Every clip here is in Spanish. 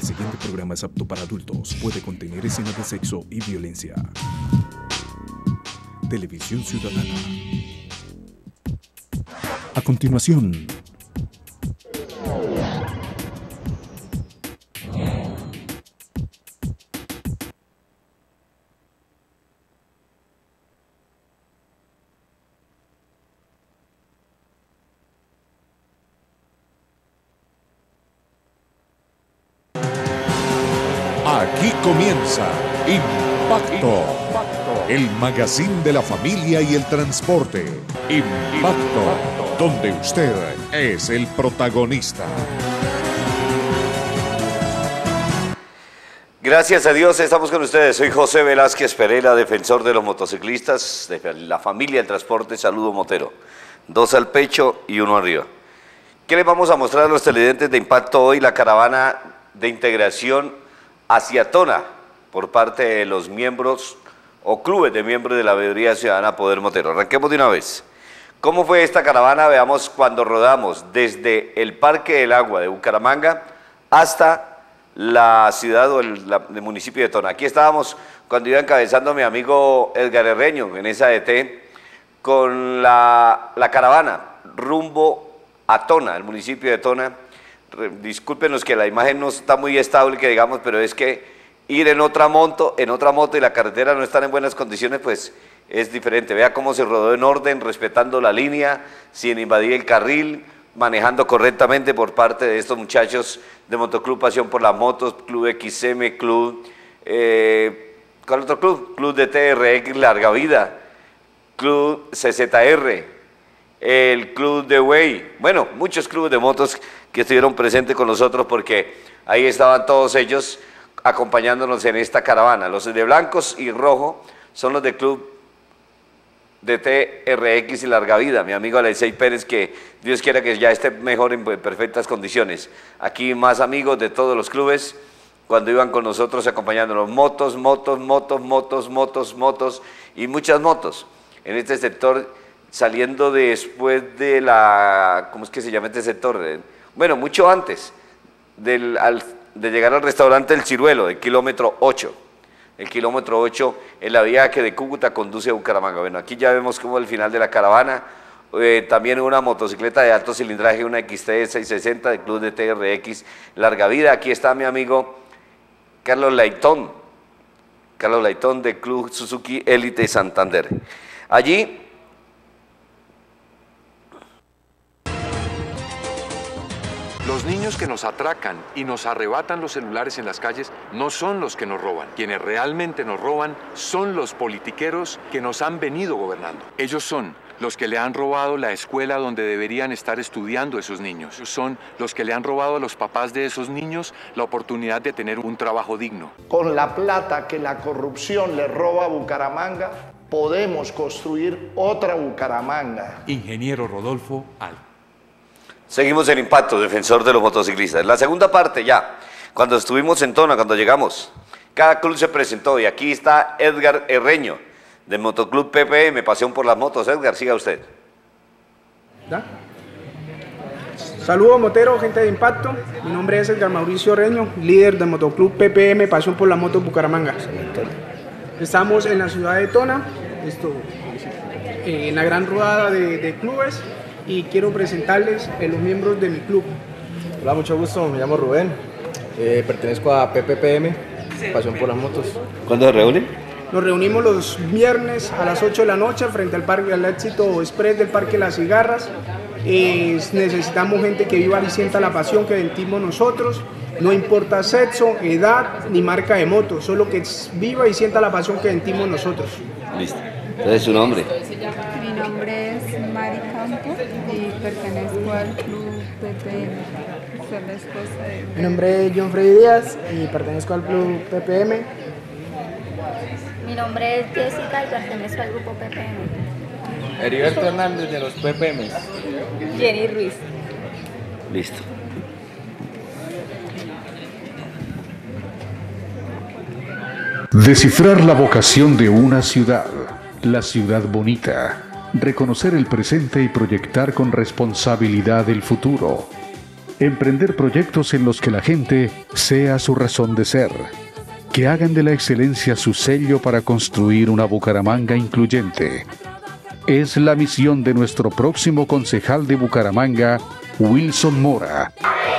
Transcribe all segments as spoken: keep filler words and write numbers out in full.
siguiente programa es apto para adultos. Puede contener escenas de sexo y violencia. Televisión Ciudadana. A continuación. Aquí comienza Impacto, el magazine de la familia y el transporte. Impacto, donde usted es el protagonista. Gracias a Dios estamos con ustedes. Soy José Velázquez Pereira, defensor de los motociclistas, de la familia del transporte. Saludo Motero. Dos al pecho y uno arriba. ¿Qué les vamos a mostrar a los televidentes de Impacto hoy? La caravana de integración hacia Tona por parte de los miembros o clubes de miembros de la Veeduría Ciudadana Poder Motero. Arranquemos de una vez. ¿Cómo fue esta caravana? Veamos cuando rodamos desde el Parque del Agua de Bucaramanga hasta la ciudad o el, la, el municipio de Tona. Aquí estábamos cuando iba encabezando mi amigo Edgar Herreño en esa E T con la, la caravana rumbo a Tona, el municipio de Tona. Discúlpenos que la imagen no está muy estable, que digamos, pero es que ir en otra moto, en otra moto y la carretera no están en buenas condiciones, pues es diferente. Vea cómo se rodó en orden, respetando la línea, sin invadir el carril, manejando correctamente por parte de estos muchachos de Motoclub Pasión por las Motos, Club X M, Club, eh, ¿cuál otro club? Club de T R X Larga Vida, Club C Z R, el Club de Way, bueno, muchos clubes de motos que estuvieron presentes con nosotros porque ahí estaban todos ellos acompañándonos en esta caravana. Los de blancos y rojo son los del Club de T R X y Larga Vida, mi amigo Alexei Pérez, que Dios quiera que ya esté mejor en perfectas condiciones. Aquí más amigos de todos los clubes, cuando iban con nosotros acompañándonos, motos, motos, motos, motos, motos, motos y muchas motos. En este sector, saliendo después de la, ¿cómo es que se llama este sector? Bueno, mucho antes del, al, de llegar al restaurante El Ciruelo, del kilómetro ocho. El kilómetro ocho en la vía que de Cúcuta conduce a Bucaramanga. Bueno, aquí ya vemos como el final de la caravana. Eh, también una motocicleta de alto cilindraje, una X T seiscientos sesenta del Club de T R X Larga Vida. Aquí está mi amigo Carlos Laitón. Carlos Laitón del Club Suzuki Elite Santander. Allí... Los niños que nos atracan y nos arrebatan los celulares en las calles no son los que nos roban. Quienes realmente nos roban son los politiqueros que nos han venido gobernando. Ellos son los que le han robado la escuela donde deberían estar estudiando esos niños. Ellos son los que le han robado a los papás de esos niños la oportunidad de tener un trabajo digno. Con la plata que la corrupción le roba a Bucaramanga, podemos construir otra Bucaramanga. Ingeniero Rodolfo Al. Seguimos en Impacto, defensor de los motociclistas. La segunda parte ya, cuando estuvimos en Tona, cuando llegamos, cada club se presentó y aquí está Edgar Herreño, del Motoclub P P M, Pasión por las Motos. Edgar, siga usted. ¿Ya? Saludos Motero, gente de Impacto. Mi nombre es Edgar Mauricio Herreño, líder del Motoclub P P M, Pasión por las Motos Bucaramanga. Estamos en la ciudad de Tona, esto, en la gran rodada de, de clubes. Y quiero presentarles a los miembros de mi club. Hola, mucho gusto, me llamo Rubén, eh, pertenezco a P P P M, Pasión por las Motos. ¿Cuándo se reúnen? Nos reunimos los viernes a las ocho de la noche frente al Parque al Éxito Express del Parque Las Cigarras. Eh, necesitamos gente que viva y sienta la pasión que sentimos nosotros. No importa sexo, edad ni marca de moto, solo que viva y sienta la pasión que sentimos nosotros. Listo. Entonces, ¿su nombre? Mi nombre es Mari Campos y pertenezco al Club P P M. Soy la esposa de... Mi nombre es John Freddy Díaz y pertenezco al Club P P M. Mi nombre es Jessica y pertenezco al Grupo P P M. Heriberto Hernández de los P P M. Jenny Ruiz. Listo. Descifrar la vocación de una ciudad, la ciudad bonita, reconocer el presente y proyectar con responsabilidad el futuro. Emprender proyectos en los que la gente sea su razón de ser. Que hagan de la excelencia su sello para construir una Bucaramanga incluyente. Es la misión de nuestro próximo concejal de Bucaramanga, Wilson Mora.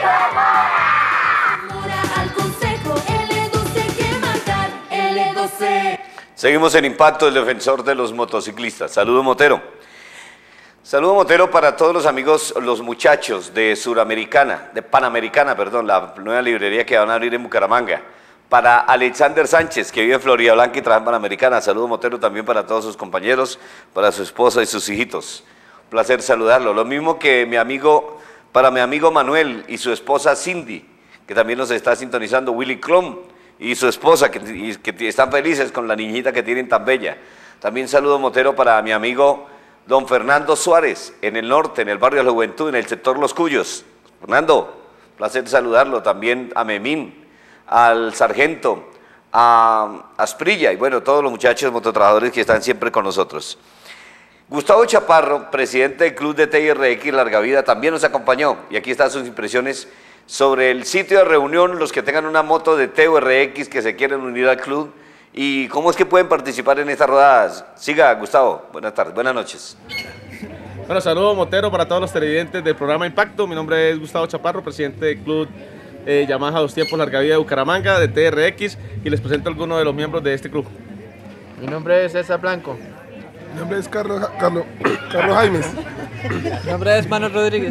Seguimos en Impacto, el defensor de los motociclistas. Saludo Motero. Saludo Motero para todos los amigos, los muchachos de Suramericana, de Panamericana, perdón, la nueva librería que van a abrir en Bucaramanga. Para Alexander Sánchez, que vive en Florida Blanca y trabaja en Panamericana. Saludo Motero también para todos sus compañeros, para su esposa y sus hijitos. Un placer saludarlo. Lo mismo que mi amigo, para mi amigo Manuel y su esposa Cindy, que también nos está sintonizando, Willy Clom y su esposa, que, y, que están felices con la niñita que tienen tan bella. También saludo Motero para mi amigo don Fernando Suárez, en el norte, en el barrio de la Juventud, en el sector Los Cuyos. Fernando, placer saludarlo. También a Memín, al sargento, a Asprilla y bueno, todos los muchachos mototrabajadores que están siempre con nosotros. Gustavo Chaparro, presidente del Club de T I R X Larga Vida, también nos acompañó y aquí están sus impresiones sobre el sitio de reunión, los que tengan una moto de T R X que se quieren unir al club y cómo es que pueden participar en estas rodadas. Siga, Gustavo. Buenas tardes, buenas noches. Bueno, saludo Motero para todos los televidentes del programa Impacto. Mi nombre es Gustavo Chaparro, presidente del Club eh, Yamaha Dos Tiempos Larga Vida de Bucaramanga, de T R X, y les presento a algunos de los miembros de este club. Mi nombre es César Blanco. Mi nombre es Carlos, Carlos, Carlos Jaimes. Mi nombre es Manuel Rodríguez.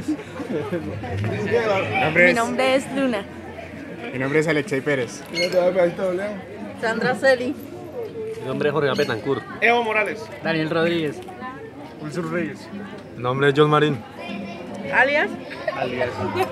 Mi nombre es Luna. Mi nombre es Alexei Pérez. Sandra Celi. Mi nombre es Jorge Betancourt. Evo Morales. Daniel Rodríguez. Wilson Reyes. Mi nombre es John Marín. Alias. Alias.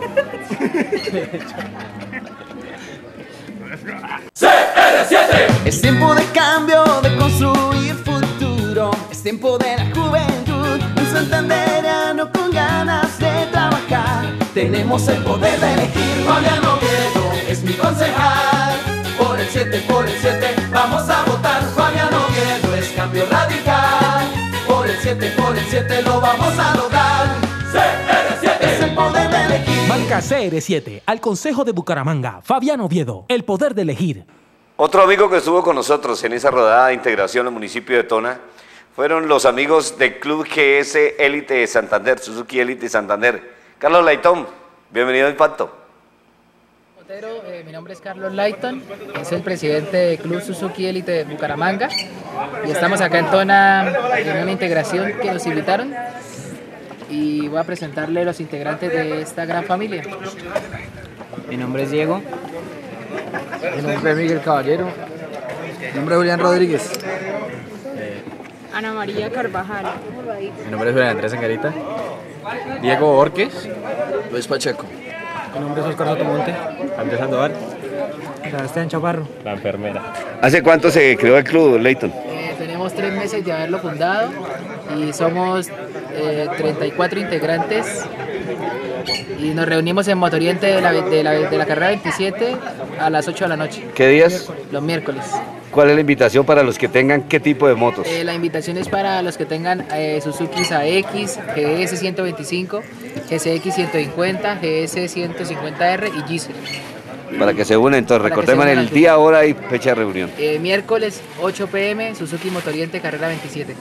C R siete. Es tiempo de cambio, de construir futuro. Es tiempo de la juventud. Un santanderiano con ganas de trabajar. Tenemos el poder de elegir. Fabián Oviedo es mi concejal. Por el siete, por el siete, vamos a votar. Fabián Oviedo es cambio radical. Por el siete, por el siete, lo vamos a lograr. C R siete es el poder de elegir. Marca C R siete al Consejo de Bucaramanga. Fabián Oviedo, el poder de elegir. Otro amigo que estuvo con nosotros en esa rodada de integración al municipio de Tona fueron los amigos del Club G S Elite de Santander, Suzuki Elite Santander. Carlos Laitón, bienvenido a Impacto. Motero, eh, mi nombre es Carlos Layton, es el presidente del Club Suzuki Elite de Bucaramanga y estamos acá en Tona en una integración que nos invitaron y voy a presentarle a los integrantes de esta gran familia. Mi nombre es Diego. Mi nombre es Miguel Caballero. Mi nombre es Julián Rodríguez. Ana María Carvajal. Mi nombre es Julián Andrés Angarita. Diego Orques. Luis Pacheco. Mi nombre es Oscar Sotomonte. Andrés Sandoval. Sebastián Chaparro. La enfermera. ¿Hace cuánto se creó el club, Leighton? Eh, tenemos tres meses de haberlo fundado y somos eh, treinta y cuatro integrantes y nos reunimos en Motoriente de la, de, la, de la carrera veintisiete a las ocho de la noche. ¿Qué días? Los miércoles. ¿Cuál es la invitación para los que tengan qué tipo de motos? Eh, la invitación es para los que tengan eh, Suzuki A X, G S ciento veinticinco, G C X ciento cincuenta, G S ciento cincuenta R y G S. Para que se unan, entonces Para recordemos el día, hora y fecha de reunión. Eh, miércoles ocho p m Suzuki Motoriente carrera veintisiete.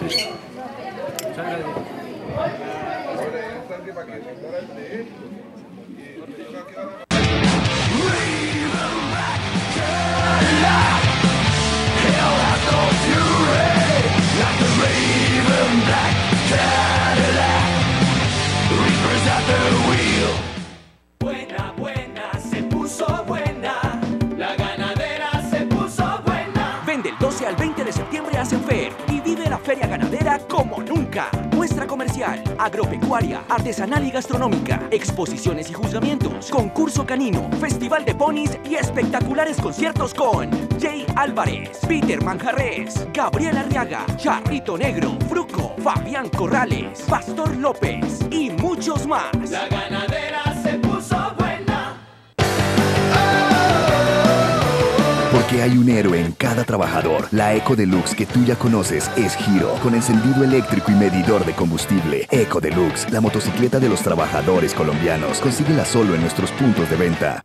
Buena, buena, se puso buena. La ganadera se puso buena. Ven del doce al veinte de septiembre a Senfer y vive la feria ganadera como nunca. Muestra comercial, agropecuaria, artesanal y gastronómica, exposiciones y juzgamientos, concurso canino, festival de ponis y espectaculares conciertos con Jay Álvarez, Peter Manjarres, Gabriel Arriaga, Charrito Negro, Fruco, Fabián Corrales, Pastor López y muchos más. La ganadera se puso buena. Porque hay un héroe en cada trabajador. La Eco Deluxe que tú ya conoces es Giro, con encendido eléctrico y medidor de combustible. Eco Deluxe, la motocicleta de los trabajadores colombianos. Consíguela solo en nuestros puntos de venta.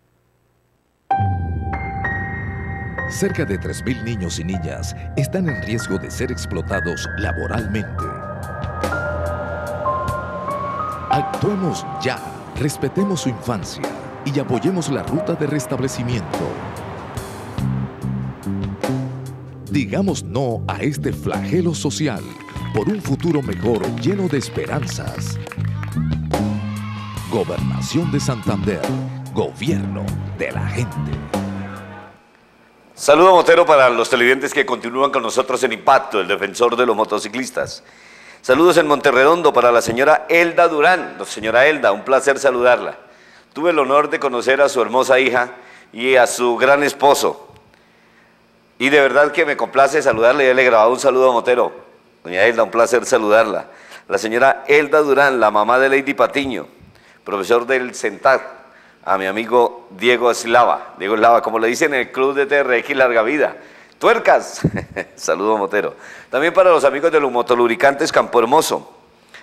Cerca de tres mil niños y niñas están en riesgo de ser explotados laboralmente. Actuemos ya, respetemos su infancia y apoyemos la ruta de restablecimiento. Digamos no a este flagelo social por un futuro mejor lleno de esperanzas. Gobernación de Santander, gobierno de la gente. Saludo Motero para los televidentes que continúan con nosotros en Impacto, el defensor de los motociclistas. Saludos en Monterredondo para la señora Elda Durán. Señora Elda, un placer saludarla. Tuve el honor de conocer a su hermosa hija y a su gran esposo. Y de verdad que me complace saludarle, ya le he grabado un saludo a Motero. Doña Elda, un placer saludarla. La señora Elda Durán, la mamá de Lady Patiño, profesor del CENTAC. A mi amigo Diego Eslava, Diego Eslava, como le dicen en el club de T R X Larga Vida. ¡Tuercas! Saludo Motero. También para los amigos de los motolubricantes Campo Hermoso.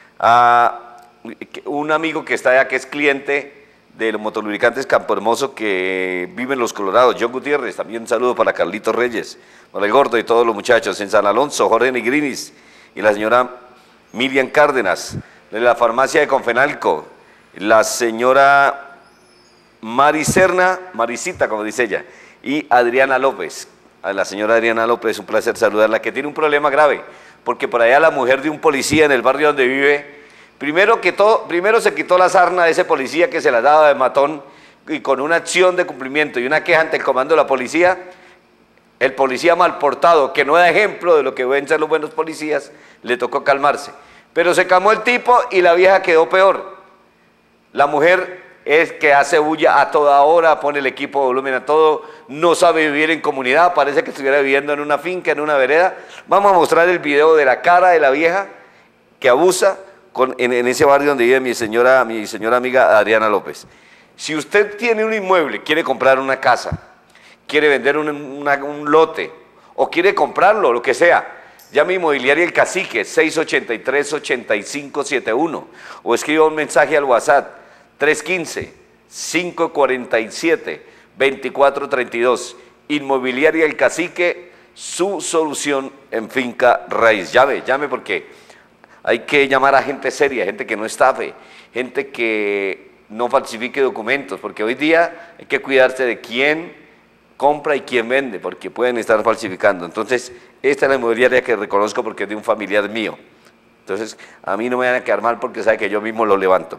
A un amigo que está allá, que es cliente de los motolubricantes Campo Hermoso, que vive en Los Colorados, John Gutiérrez. También un saludo para Carlitos Reyes, para el Gordo y todos los muchachos. En San Alonso, Jorge Nigrinis y la señora Miriam Cárdenas. De la farmacia de Confenalco, la señora Maricerna, Maricita, como dice ella, y Adriana López. A la señora Adriana López, un placer saludarla, que tiene un problema grave, porque por allá la mujer de un policía en el barrio donde vive, primero, que todo, primero se quitó la sarna de ese policía que se la daba de matón, y con una acción de cumplimiento y una queja ante el comando de la policía, el policía mal portado, que no da ejemplo de lo que deben ser los buenos policías, le tocó calmarse. Pero se calmó el tipo y la vieja quedó peor. La mujer es que hace bulla a toda hora, pone el equipo de volumen a todo, no sabe vivir en comunidad, parece que estuviera viviendo en una finca, en una vereda. Vamos a mostrar el video de la cara de la vieja que abusa con, en, en ese barrio donde vive mi señora, mi señora amiga Adriana López. Si usted tiene un inmueble, quiere comprar una casa, quiere vender un, una, un lote, o quiere comprarlo, lo que sea, llame a Inmobiliaria El Cacique, seis ocho tres, ocho cinco siete uno, o escriba un mensaje al WhatsApp, tres uno cinco, cinco cuatro siete, dos cuatro tres dos. Inmobiliaria El Cacique, su solución en finca raíz. Llame, llame porque hay que llamar a gente seria, gente que no estafe, gente que no falsifique documentos, porque hoy día hay que cuidarse de quién compra y quién vende, porque pueden estar falsificando. Entonces, esta es la inmobiliaria que reconozco porque es de un familiar mío. Entonces, a mí no me van a quedar mal porque sabe que yo mismo lo levanto.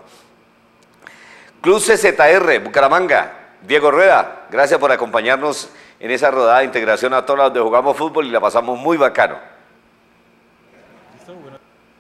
Club C Z R, Bucaramanga, Diego Rueda, gracias por acompañarnos en esa rodada de integración a todos los donde jugamos fútbol y la pasamos muy bacano. ¿Listo? Bueno.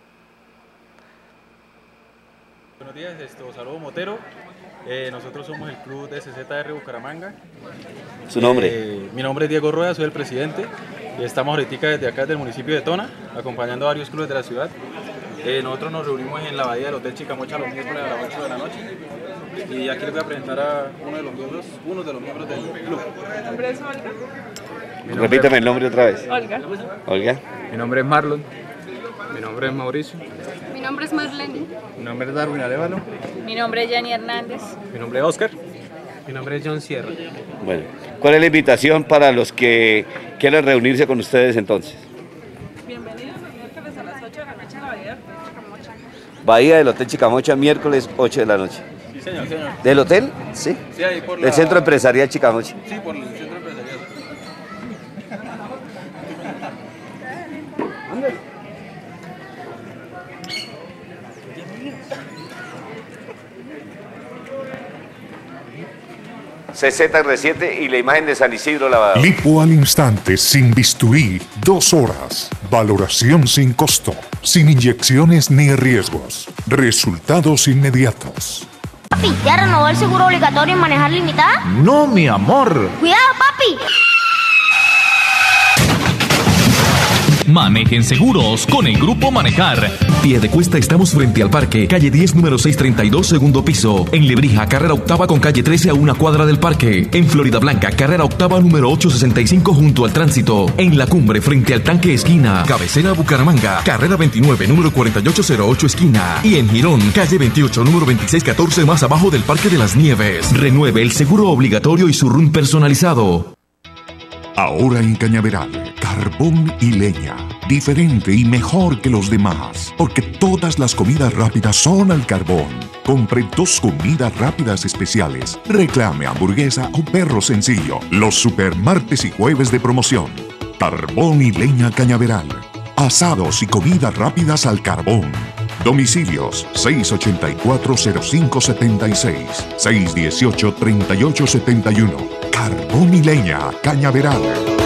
Buenos días, esto, saludo Motero. Eh, nosotros somos el Club de C Z R Bucaramanga. ¿Su nombre? Eh, mi nombre es Diego Rueda, soy el presidente. Y estamos ahorita desde acá, del municipio de Tona, acompañando a varios clubes de la ciudad. Eh, nosotros nos reunimos en la bahía del Hotel Chicamocha los miércoles a las ocho de la noche. Y aquí les voy a presentar a uno de los miembros, uno de los miembros del club. ¿Mi nombre es Olga? Repíteme el nombre otra vez. Olga. Olga. Mi nombre es Marlon. Mi nombre es Mauricio. Mi nombre es Marlene. Mi nombre es Darwin Arevalo. Mi nombre es Jenny Hernández. Mi nombre es Oscar. Mi nombre es John Sierra. Bueno, ¿cuál es la invitación para los que quieran reunirse con ustedes entonces? Bienvenidos los miércoles a las ocho de la noche a la bahía del Hotel Chicamocha. Bahía del Hotel Chicamocha, miércoles ocho de la noche. Sí, señor, señor. ¿Del hotel? Sí. Sí, ahí por Del la... Centro Empresarial Chicamocha. Sí, por el Centro Empresarial. C Z R siete y la imagen de San Isidro Lavador. Lipo al instante, sin bisturí, dos horas. Valoración sin costo, sin inyecciones ni riesgos. Resultados inmediatos. Papi, ¿ya renovó el seguro obligatorio en manejar limitada? No, mi amor. ¡Cuidado, papi! Manejen seguros con el Grupo Manejar. Piedecuesta estamos frente al parque, calle diez, número seiscientos treinta y dos, segundo piso. En Lebrija, carrera octava con calle trece a una cuadra del parque. En Florida Blanca, carrera octava, número ochocientos sesenta y cinco junto al tránsito. En La Cumbre, frente al tanque esquina. Cabecera Bucaramanga, carrera veintinueve, número cuarenta y ocho cero ocho esquina. Y en Girón, calle veintiocho, número veintiséis catorce más abajo del Parque de las Nieves. Renueve el seguro obligatorio y su R U N personalizado. Ahora en Cañaveral, carbón y leña. Diferente y mejor que los demás, porque todas las comidas rápidas son al carbón. Compre dos comidas rápidas especiales. Reclame hamburguesa o perro sencillo. Los super martes y jueves de promoción. Carbón y leña Cañaveral. Asados y comidas rápidas al carbón. Domicilios seis ochenta y cuatro, cero cinco setenta y seis, seis dieciocho, treinta y ocho setenta y uno. Carbón y leña Cañaveral.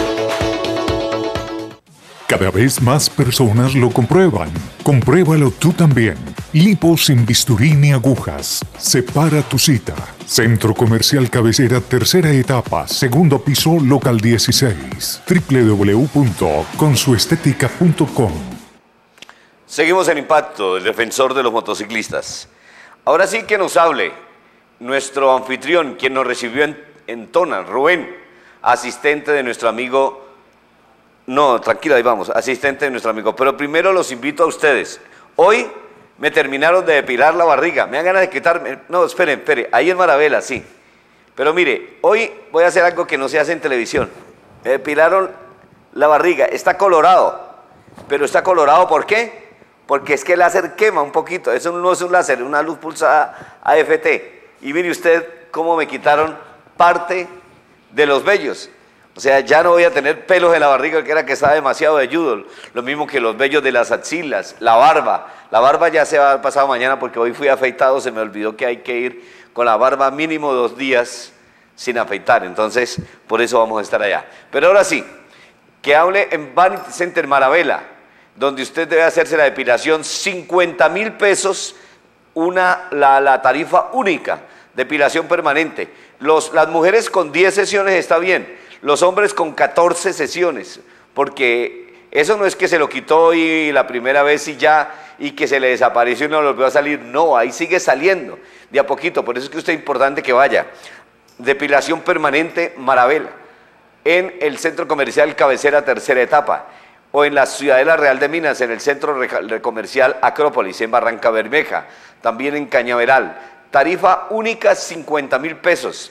Cada vez más personas lo comprueban. Compruébalo tú también. Lipo sin bisturí ni agujas. Separa tu cita. Centro Comercial Cabecera, tercera etapa, segundo piso, local dieciséis. doble u doble u doble u punto consuestética punto com. Seguimos en Impacto, el defensor de los motociclistas. Ahora sí que nos hable nuestro anfitrión, quien nos recibió en, en Tona, Rubén, asistente de nuestro amigo. No, tranquila, ahí vamos, asistente de nuestro amigo. Pero primero los invito a ustedes. Hoy me terminaron de depilar la barriga. Me dan ganas de quitarme. No, esperen, esperen. Ahí en Marabela, sí. Pero mire, hoy voy a hacer algo que no se hace en televisión. Me depilaron la barriga. Está colorado. Pero está colorado, ¿por qué? Porque es que el láser quema un poquito. Eso no es un láser, es una luz pulsada A F T. Y mire usted cómo me quitaron parte de los vellos. O sea, ya no voy a tener pelos en la barriga, que era que estaba demasiado velludo. Lo mismo que los vellos de las axilas, la barba. La barba ya se va a pasado mañana porque hoy fui afeitado, se me olvidó que hay que ir con la barba mínimo dos días sin afeitar. Entonces, por eso vamos a estar allá. Pero ahora sí, que hable en Vanity Center Marabela, donde usted debe hacerse la depilación, cincuenta mil pesos, una, la, la tarifa única, depilación permanente. Los, las mujeres con diez sesiones está bien. Los hombres con catorce sesiones, porque eso no es que se lo quitó y la primera vez y ya, y que se le desapareció y no lo volvió a salir, no, ahí sigue saliendo, de a poquito, por eso es que usted es importante que vaya. Depilación permanente Marabela, en el Centro Comercial Cabecera, tercera etapa, o en la Ciudadela Real de Minas, en el Centro Comercial Acrópolis, en Barranca Bermeja, también en Cañaveral, tarifa única cincuenta mil pesos,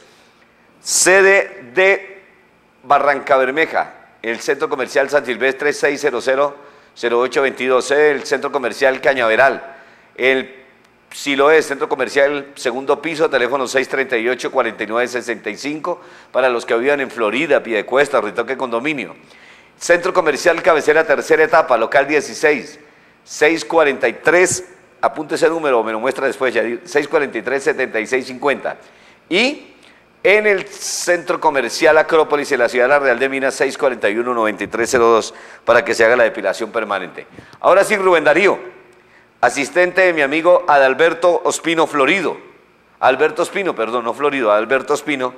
sede de Barranca Bermeja, el Centro Comercial San Silvestre seis cero cero, cero ocho dos dos, el Centro Comercial Cañaveral, el Siloé, Centro Comercial segundo piso, teléfono seis treinta y ocho, cuarenta y nueve sesenta y cinco, para los que vivan en Florida, Piedecuesta, Ritoque Condominio. Centro Comercial Cabecera, tercera etapa, local dieciséis, seis cuarenta y tres, apunte ese número, me lo muestra después, ya, seis cuarenta y tres, setenta y seis cincuenta. Y en el Centro Comercial Acrópolis, en la Ciudad de la Real de Minas, seis cuarenta y uno, noventa y tres cero dos, para que se haga la depilación permanente. Ahora sí, Rubén Darío, asistente de mi amigo Adalberto Ospino Florido, Alberto Ospino, perdón, no Florido, Alberto Ospino,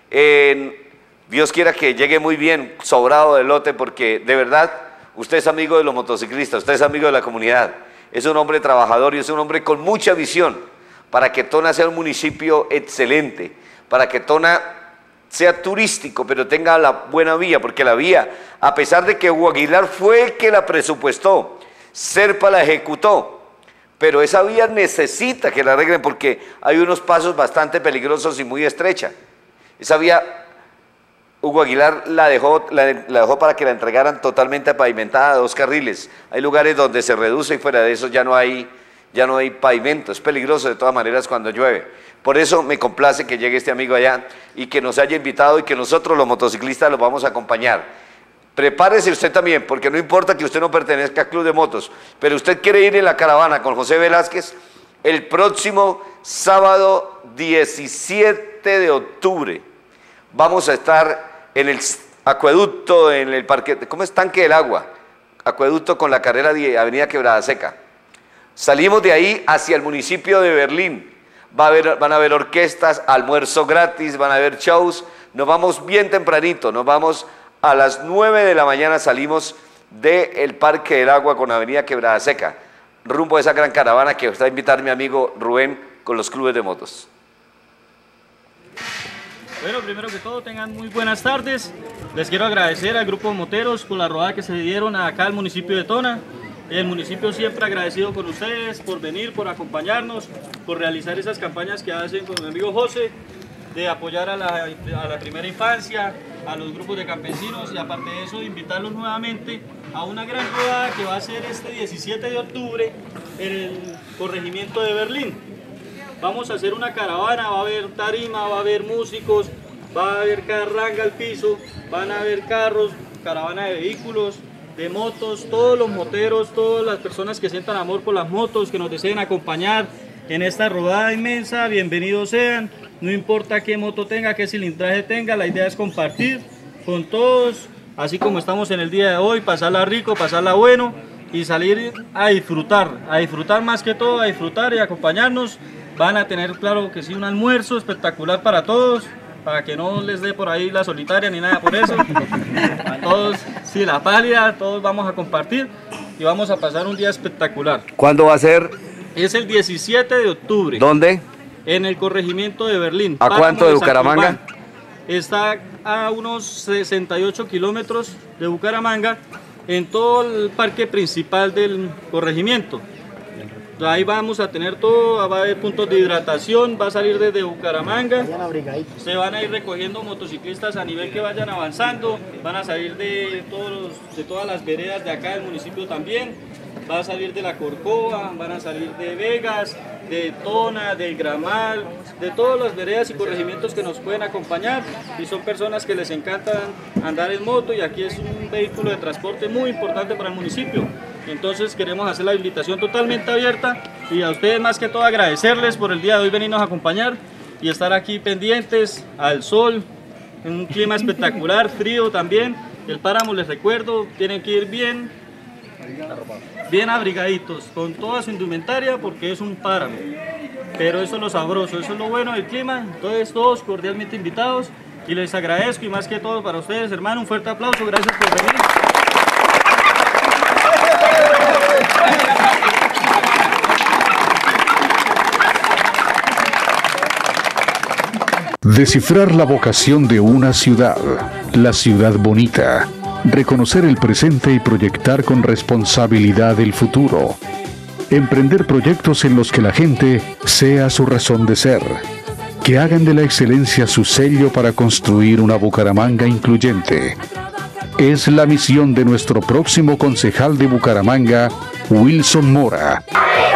en, Dios quiera que llegue muy bien, sobrado de lote, porque de verdad, usted es amigo de los motociclistas, usted es amigo de la comunidad, es un hombre trabajador y es un hombre con mucha visión, para que Tona sea un municipio excelente, para que Tona sea turístico, pero tenga la buena vía, porque la vía, a pesar de que Hugo Aguilar fue el que la presupuestó, Serpa la ejecutó, pero esa vía necesita que la arreglen porque hay unos pasos bastante peligrosos y muy estrecha. Esa vía, Hugo Aguilar la dejó, la, la dejó para que la entregaran totalmente pavimentada, dos carriles. Hay lugares donde se reduce y fuera de eso ya no hay, ya no hay pavimento, es peligroso de todas maneras cuando llueve. Por eso me complace que llegue este amigo allá y que nos haya invitado y que nosotros los motociclistas los vamos a acompañar. Prepárese usted también, porque no importa que usted no pertenezca al Club de Motos, pero usted quiere ir en la caravana con José Velázquez el próximo sábado diecisiete de octubre. Vamos a estar en el acueducto, en el parque, ¿cómo es? Tanque del Agua, acueducto con la carrera de Avenida Quebrada Seca. Salimos de ahí hacia el municipio de Berlín. Va a haber, van a haber orquestas, almuerzo gratis, van a haber shows. Nos vamos bien tempranito, nos vamos a las nueve de la mañana, salimos del Parque del Agua con Avenida Quebrada Seca, rumbo a esa gran caravana que está a invitar mi amigo Rubén con los clubes de motos. Bueno, primero que todo, tengan muy buenas tardes. Les quiero agradecer al Grupo Moteros por la rodada que se dieron acá al municipio de Tona. El municipio siempre agradecido con ustedes por venir, por acompañarnos, por realizar esas campañas que hacen con mi amigo José, de apoyar a la, a la primera infancia, a los grupos de campesinos y aparte de eso, invitarlos nuevamente a una gran rodada que va a ser este diecisiete de octubre en el corregimiento de Berlín. Vamos a hacer una caravana, va a haber tarima, va a haber músicos, va a haber carranga al piso, van a haber carros, caravana de vehículos, de motos, todos los moteros, todas las personas que sientan amor por las motos, que nos deseen acompañar en esta rodada inmensa, bienvenidos sean, no importa qué moto tenga, qué cilindraje tenga, la idea es compartir con todos, así como estamos en el día de hoy, pasarla rico, pasarla bueno y salir a disfrutar, a disfrutar más que todo, a disfrutar y acompañarnos. Van a tener, claro que sí, un almuerzo espectacular para todos, para que no les dé por ahí la solitaria ni nada por eso. A todos, sí, la pálida, todos vamos a compartir y vamos a pasar un día espectacular. ¿Cuándo va a ser? Es el diecisiete de octubre. ¿Dónde? En el corregimiento de Berlín. ¿A cuánto de Bucaramanga? Está a unos sesenta y ocho kilómetros de Bucaramanga, en todo el parque principal del corregimiento. Ahí vamos a tener todo, va a haber puntos de hidratación, va a salir desde Bucaramanga, se van a ir recogiendo motociclistas a nivel que vayan avanzando, van a salir de, todos los, de todas las veredas de acá del municipio también, va a salir de la Corcova, van a salir de Vegas, de Tona, del Gramal, de todas las veredas y corregimientos que nos pueden acompañar y son personas que les encanta andar en moto y aquí es un vehículo de transporte muy importante para el municipio. Entonces queremos hacer la invitación totalmente abierta y a ustedes más que todo agradecerles por el día de hoy venirnos a acompañar y estar aquí pendientes al sol, en un clima espectacular, frío también. El páramo, les recuerdo, tienen que ir bien, bien abrigaditos, con toda su indumentaria porque es un páramo. Pero eso es lo sabroso, eso es lo bueno del clima. Entonces todos cordialmente invitados y les agradezco y más que todo para ustedes, hermano, un fuerte aplauso, gracias por venir. Descifrar la vocación de una ciudad, la ciudad bonita, reconocer el presente y proyectar con responsabilidad el futuro, emprender proyectos en los que la gente sea su razón de ser, que hagan de la excelencia su sello para construir una Bucaramanga incluyente. Es la misión de nuestro próximo concejal de Bucaramanga, Wilson Mora.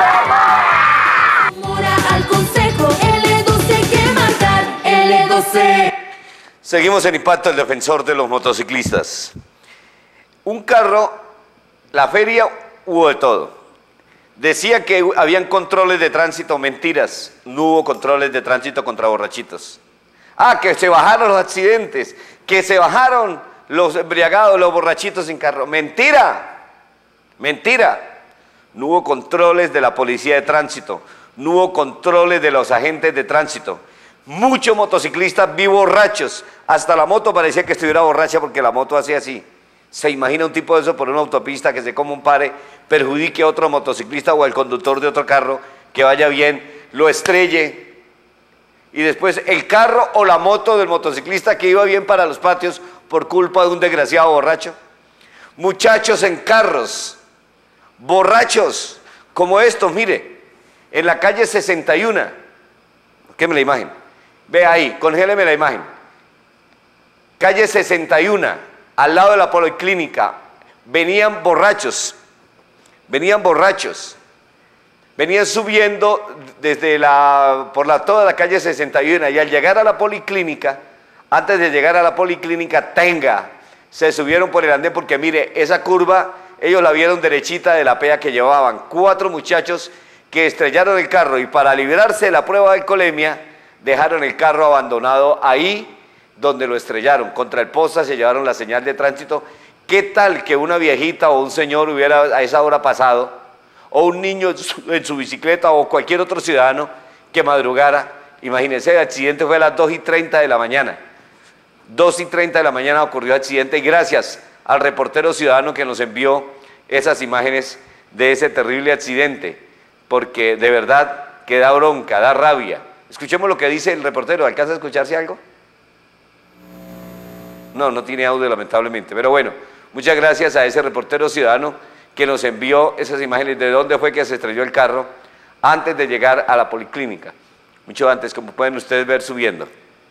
Seguimos en Impacto, el defensor de los motociclistas. Un carro, la feria, hubo de todo. Decía que habían controles de tránsito, mentiras, no hubo controles de tránsito contra borrachitos. Ah, que se bajaron los accidentes, que se bajaron los embriagados, los borrachitos en carro. Mentira, mentira. No hubo controles de la policía de tránsito, no hubo controles de los agentes de tránsito. Muchos motociclistas vi borrachos, hasta la moto parecía que estuviera borracha porque la moto hacía así. ¿Se imagina un tipo de eso por una autopista que se come un pare, perjudique a otro motociclista o al conductor de otro carro que vaya bien, lo estrelle? Y después el carro o la moto del motociclista que iba bien para los patios por culpa de un desgraciado borracho. Muchachos en carros, borrachos, como estos, mire, en la calle sesenta y uno, ¿qué me la imagen? Ve ahí, congéleme la imagen. Calle sesenta y uno, al lado de la policlínica, venían borrachos, venían borrachos, venían subiendo desde la, por la, toda la calle sesenta y uno y al llegar a la policlínica, antes de llegar a la policlínica, tenga, se subieron por el andén porque mire, esa curva, ellos la vieron derechita de la pea que llevaban, cuatro muchachos que estrellaron el carro y para librarse de la prueba de alcoholemia, dejaron el carro abandonado ahí donde lo estrellaron, contra el poste se llevaron la señal de tránsito. ¿Qué tal que una viejita o un señor hubiera a esa hora pasado, o un niño en su, en su bicicleta o cualquier otro ciudadano que madrugara? Imagínense, el accidente fue a las dos y treinta de la mañana, dos y treinta de la mañana ocurrió el accidente y gracias al reportero ciudadano que nos envió esas imágenes de ese terrible accidente, porque de verdad que da bronca, da rabia. Escuchemos lo que dice el reportero. ¿Alcanza a escucharse algo? No, no tiene audio lamentablemente, pero bueno, muchas gracias a ese reportero ciudadano que nos envió esas imágenes de dónde fue que se estrelló el carro antes de llegar a la policlínica, mucho antes, como pueden ustedes ver subiendo.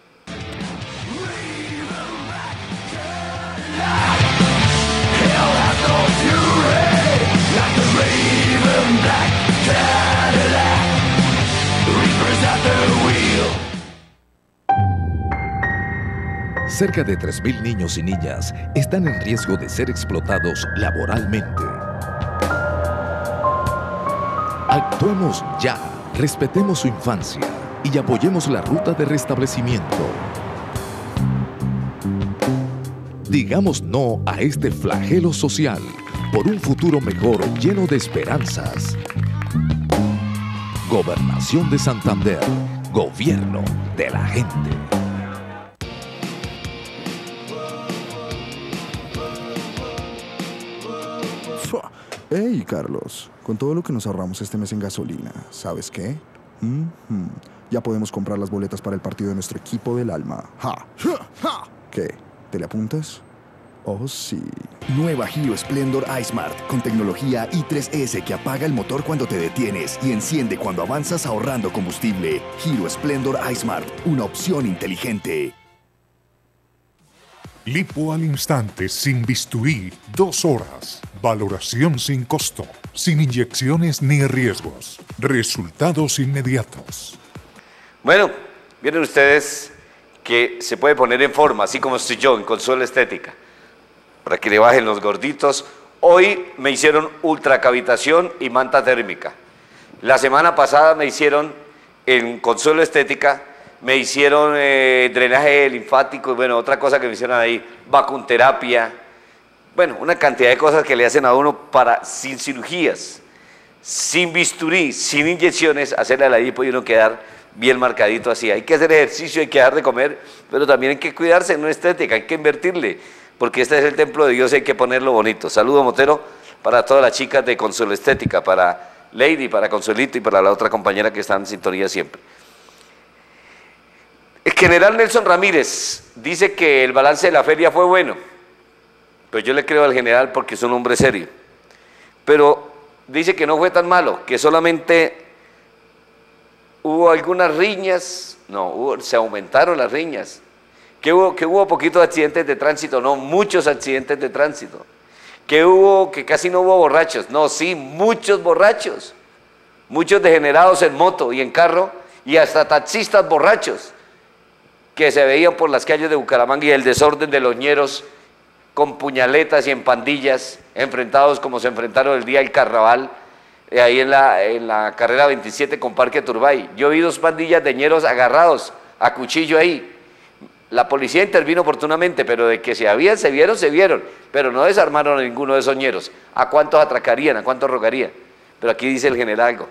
Cerca de tres mil niños y niñas están en riesgo de ser explotados laboralmente. Actuemos ya, respetemos su infancia y apoyemos la ruta de restablecimiento. Digamos no a este flagelo social por un futuro mejor lleno de esperanzas. Gobernación de Santander, gobierno de la gente. Hey, Carlos, con todo lo que nos ahorramos este mes en gasolina, ¿sabes qué? Mm-hmm. Ya podemos comprar las boletas para el partido de nuestro equipo del alma. ¡Ja! ¿Qué? ¿Te le apuntas? Oh, sí. Nueva Giro Splendor iSmart con tecnología i tres ese que apaga el motor cuando te detienes y enciende cuando avanzas ahorrando combustible. Giro Splendor iSmart, una opción inteligente. Lipo al instante, sin bisturí, dos horas. Valoración sin costo, sin inyecciones ni riesgos. Resultados inmediatos. Bueno, miren ustedes que se puede poner en forma, así como estoy yo, en Consuelo Estética, para que le bajen los gorditos. Hoy me hicieron ultracavitación y manta térmica. La semana pasada me hicieron en Consuelo Estética, me hicieron eh, drenaje linfático y bueno, otra cosa que me hicieron ahí, vacunterapia, bueno, una cantidad de cosas que le hacen a uno para, sin cirugías, sin bisturí, sin inyecciones, hacerle a la lipo y uno quedar bien marcadito así. Hay que hacer ejercicio, hay que dejar de comer, pero también hay que cuidarse en una estética, hay que invertirle, porque este es el templo de Dios y hay que ponerlo bonito. Saludo Motero para todas las chicas de Consuelo Estética, para Lady, para Consuelito y para la otra compañera que está en sintonía siempre. El general Nelson Ramírez dice que el balance de la feria fue bueno, pero yo le creo al general porque es un hombre serio. Pero dice que no fue tan malo, que solamente hubo algunas riñas, no, hubo, se aumentaron las riñas, que hubo, que hubo poquitos accidentes de tránsito, no, muchos accidentes de tránsito, que hubo, que casi no hubo borrachos, no, sí, muchos borrachos, muchos degenerados en moto y en carro, y hasta taxistas borrachos, que se veían por las calles de Bucaramanga y el desorden de los ñeros con puñaletas y en pandillas, enfrentados como se enfrentaron el día del carnaval, eh, ahí en la, en la carrera veintisiete con Parque Turbay. Yo vi dos pandillas de ñeros agarrados a cuchillo ahí. La policía intervino oportunamente, pero de que se habían, se vieron, se vieron, pero no desarmaron a ninguno de esos ñeros. ¿A cuántos atracarían? ¿A cuántos rogarían? Pero aquí dice el general algo.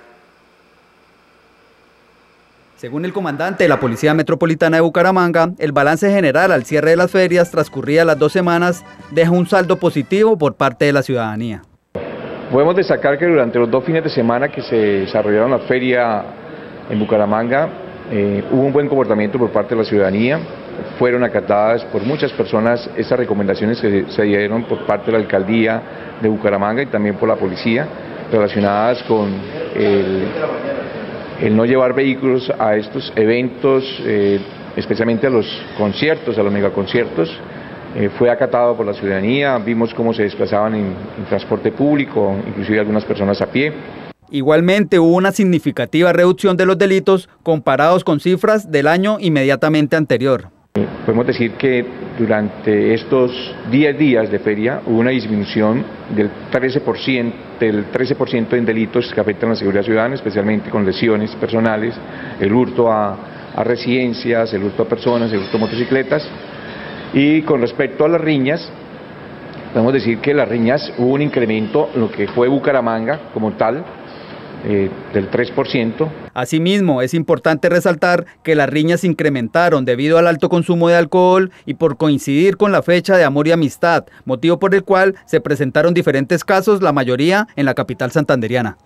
Según el comandante de la Policía Metropolitana de Bucaramanga, el balance general al cierre de las ferias transcurridas las dos semanas deja un saldo positivo por parte de la ciudadanía. Podemos destacar que durante los dos fines de semana que se desarrollaron la feria en Bucaramanga, eh, hubo un buen comportamiento por parte de la ciudadanía. Fueron acatadas por muchas personas estas recomendaciones que se dieron por parte de la Alcaldía de Bucaramanga y también por la policía, relacionadas con el... el no llevar vehículos a estos eventos, eh, especialmente a los conciertos, a los megaconciertos, eh, fue acatado por la ciudadanía. Vimos cómo se desplazaban en, en transporte público, inclusive algunas personas a pie. Igualmente hubo una significativa reducción de los delitos comparados con cifras del año inmediatamente anterior. Eh, podemos decir que durante estos diez días de feria hubo una disminución del trece por ciento, del trece por ciento en delitos que afectan a la seguridad ciudadana, especialmente con lesiones personales, el hurto a, a residencias, el hurto a personas, el hurto a motocicletas. Y con respecto a las riñas, podemos decir que las riñas hubo un incremento en lo que fue Bucaramanga como tal. eh, del tres por ciento. Asimismo, es importante resaltar que las riñas se incrementaron debido al alto consumo de alcohol y por coincidir con la fecha de amor y amistad, motivo por el cual se presentaron diferentes casos, la mayoría en la capital santandereana.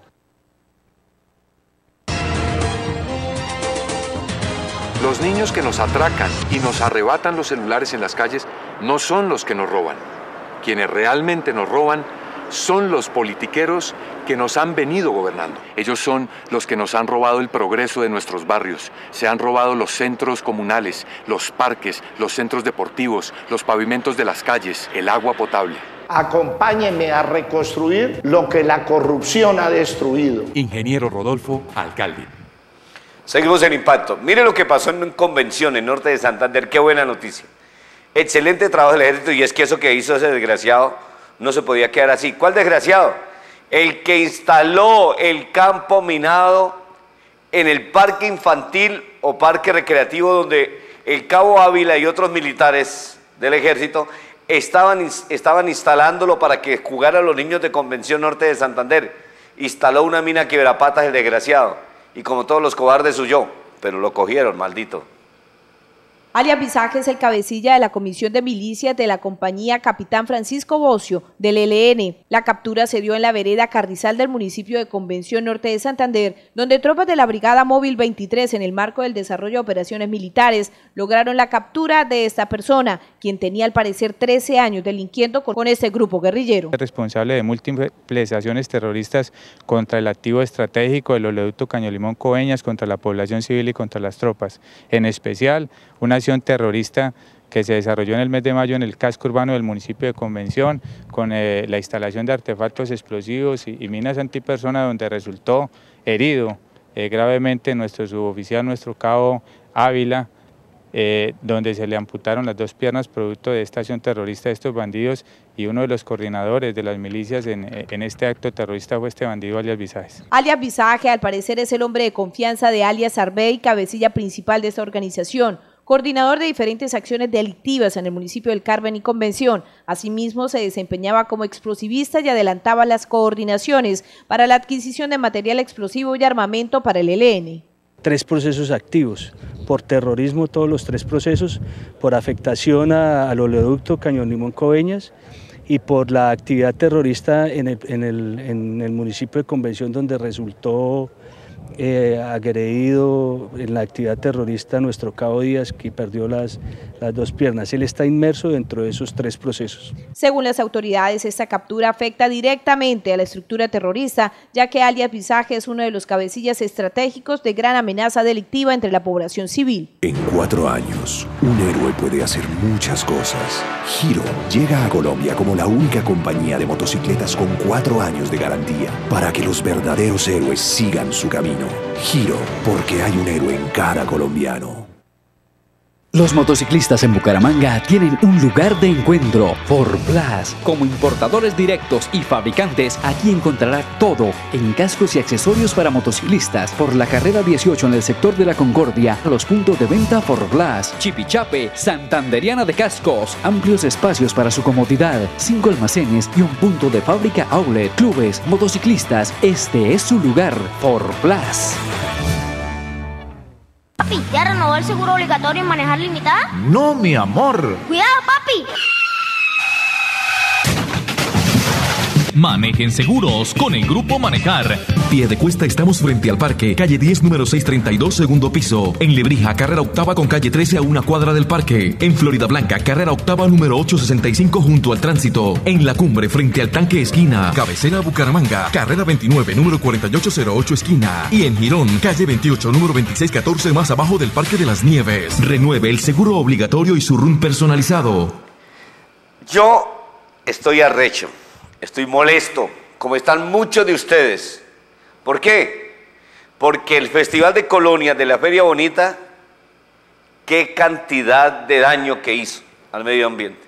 Los niños que nos atracan y nos arrebatan los celulares en las calles no son los que nos roban. Quienes realmente nos roban son los politiqueros que nos han venido gobernando. Ellos son los que nos han robado el progreso de nuestros barrios. Se han robado los centros comunales, los parques, los centros deportivos, los pavimentos de las calles, el agua potable. Acompáñenme a reconstruir lo que la corrupción ha destruido. Ingeniero Rodolfo, alcalde. Seguimos en Impacto. Mire lo que pasó en Convención, en Norte de Santander. Qué buena noticia. Excelente trabajo del ejército, y es que eso que hizo ese desgraciado no se podía quedar así. ¿Cuál desgraciado? El que instaló el campo minado en el parque infantil o parque recreativo donde el cabo Ávila y otros militares del ejército estaban, estaban instalándolo para que jugaran los niños de Convención Norte de Santander. Instaló una mina quiebrapatas el desgraciado, y como todos los cobardes huyó, pero lo cogieron, maldito. Alias Visaje es el cabecilla de la Comisión de Milicias de la compañía Capitán Francisco Bocio del E L N. La captura se dio en la vereda Carrizal del municipio de Convención Norte de Santander, donde tropas de la Brigada Móvil veintitrés, en el marco del desarrollo de operaciones militares, lograron la captura de esta persona, quien tenía al parecer trece años delinquiendo con este grupo guerrillero. Responsable de múltiples acciones terroristas contra el activo estratégico del oleoducto Caño-Limón Coveñas, contra la población civil y contra las tropas. En especial, una acción terrorista que se desarrolló en el mes de mayo en el casco urbano del municipio de Convención con eh, la instalación de artefactos explosivos y, y minas antipersona, donde resultó herido eh, gravemente nuestro suboficial, nuestro cabo Ávila, eh, donde se le amputaron las dos piernas producto de esta acción terrorista de estos bandidos, y uno de los coordinadores de las milicias en, en este acto terrorista fue este bandido alias Visaje. Alias Visaje, al parecer, es el hombre de confianza de alias Arbey, cabecilla principal de esta organización, coordinador de diferentes acciones delictivas en el municipio del Carmen y Convención. Asimismo, se desempeñaba como explosivista y adelantaba las coordinaciones para la adquisición de material explosivo y armamento para el E L N. Tres procesos activos, por terrorismo todos los tres procesos, por afectación a, al oleoducto Caño-Limón Coveñas y por la actividad terrorista en el, en el, en el municipio de Convención, donde resultó Eh, agredido en la actividad terrorista nuestro cabo Díaz, que perdió las, las dos piernas. Él está inmerso dentro de esos tres procesos. Según las autoridades, esta captura afecta directamente a la estructura terrorista, ya que alias Visaje es uno de los cabecillas estratégicos de gran amenaza delictiva entre la población civil. En cuatro años, un héroe puede hacer muchas cosas. Giro llega a Colombia como la única compañía de motocicletas con cuatro años de garantía para que los verdaderos héroes sigan su camino. Giro, porque hay un héroe en cada colombiano. Los motociclistas en Bucaramanga tienen un lugar de encuentro, Forblas. Como importadores directos y fabricantes, aquí encontrará todo en cascos y accesorios para motociclistas. Por la carrera dieciocho en el sector de la Concordia, los puntos de venta Forblas. Chipichape, Santandereana de Cascos. Amplios espacios para su comodidad, cinco almacenes y un punto de fábrica outlet. Clubes, motociclistas, este es su lugar, Forblas. Papi, ¿ya renovó el seguro obligatorio en manejar limitada? No, mi amor. ¡Cuidado, papi! Manejen seguros con el Grupo Manejar. Piedecuesta, estamos frente al parque, calle diez, número seiscientos treinta y dos, segundo piso. En Lebrija, carrera octava con calle trece a una cuadra del parque. En Florida Blanca, carrera octava, número ochocientos sesenta y cinco, junto al tránsito. En La Cumbre, frente al tanque esquina. Cabecera Bucaramanga, carrera veintinueve, número cuarenta y ocho cero ocho, esquina. Y en Girón, calle veintiocho, número veintiséis catorce, más abajo del Parque de las Nieves. Renueve el seguro obligatorio y su R U N personalizado. Yo estoy arrecho. Estoy molesto, como están muchos de ustedes. ¿Por qué? Porque el Festival de Colonias de la Feria Bonita, qué cantidad de daño que hizo al medio ambiente.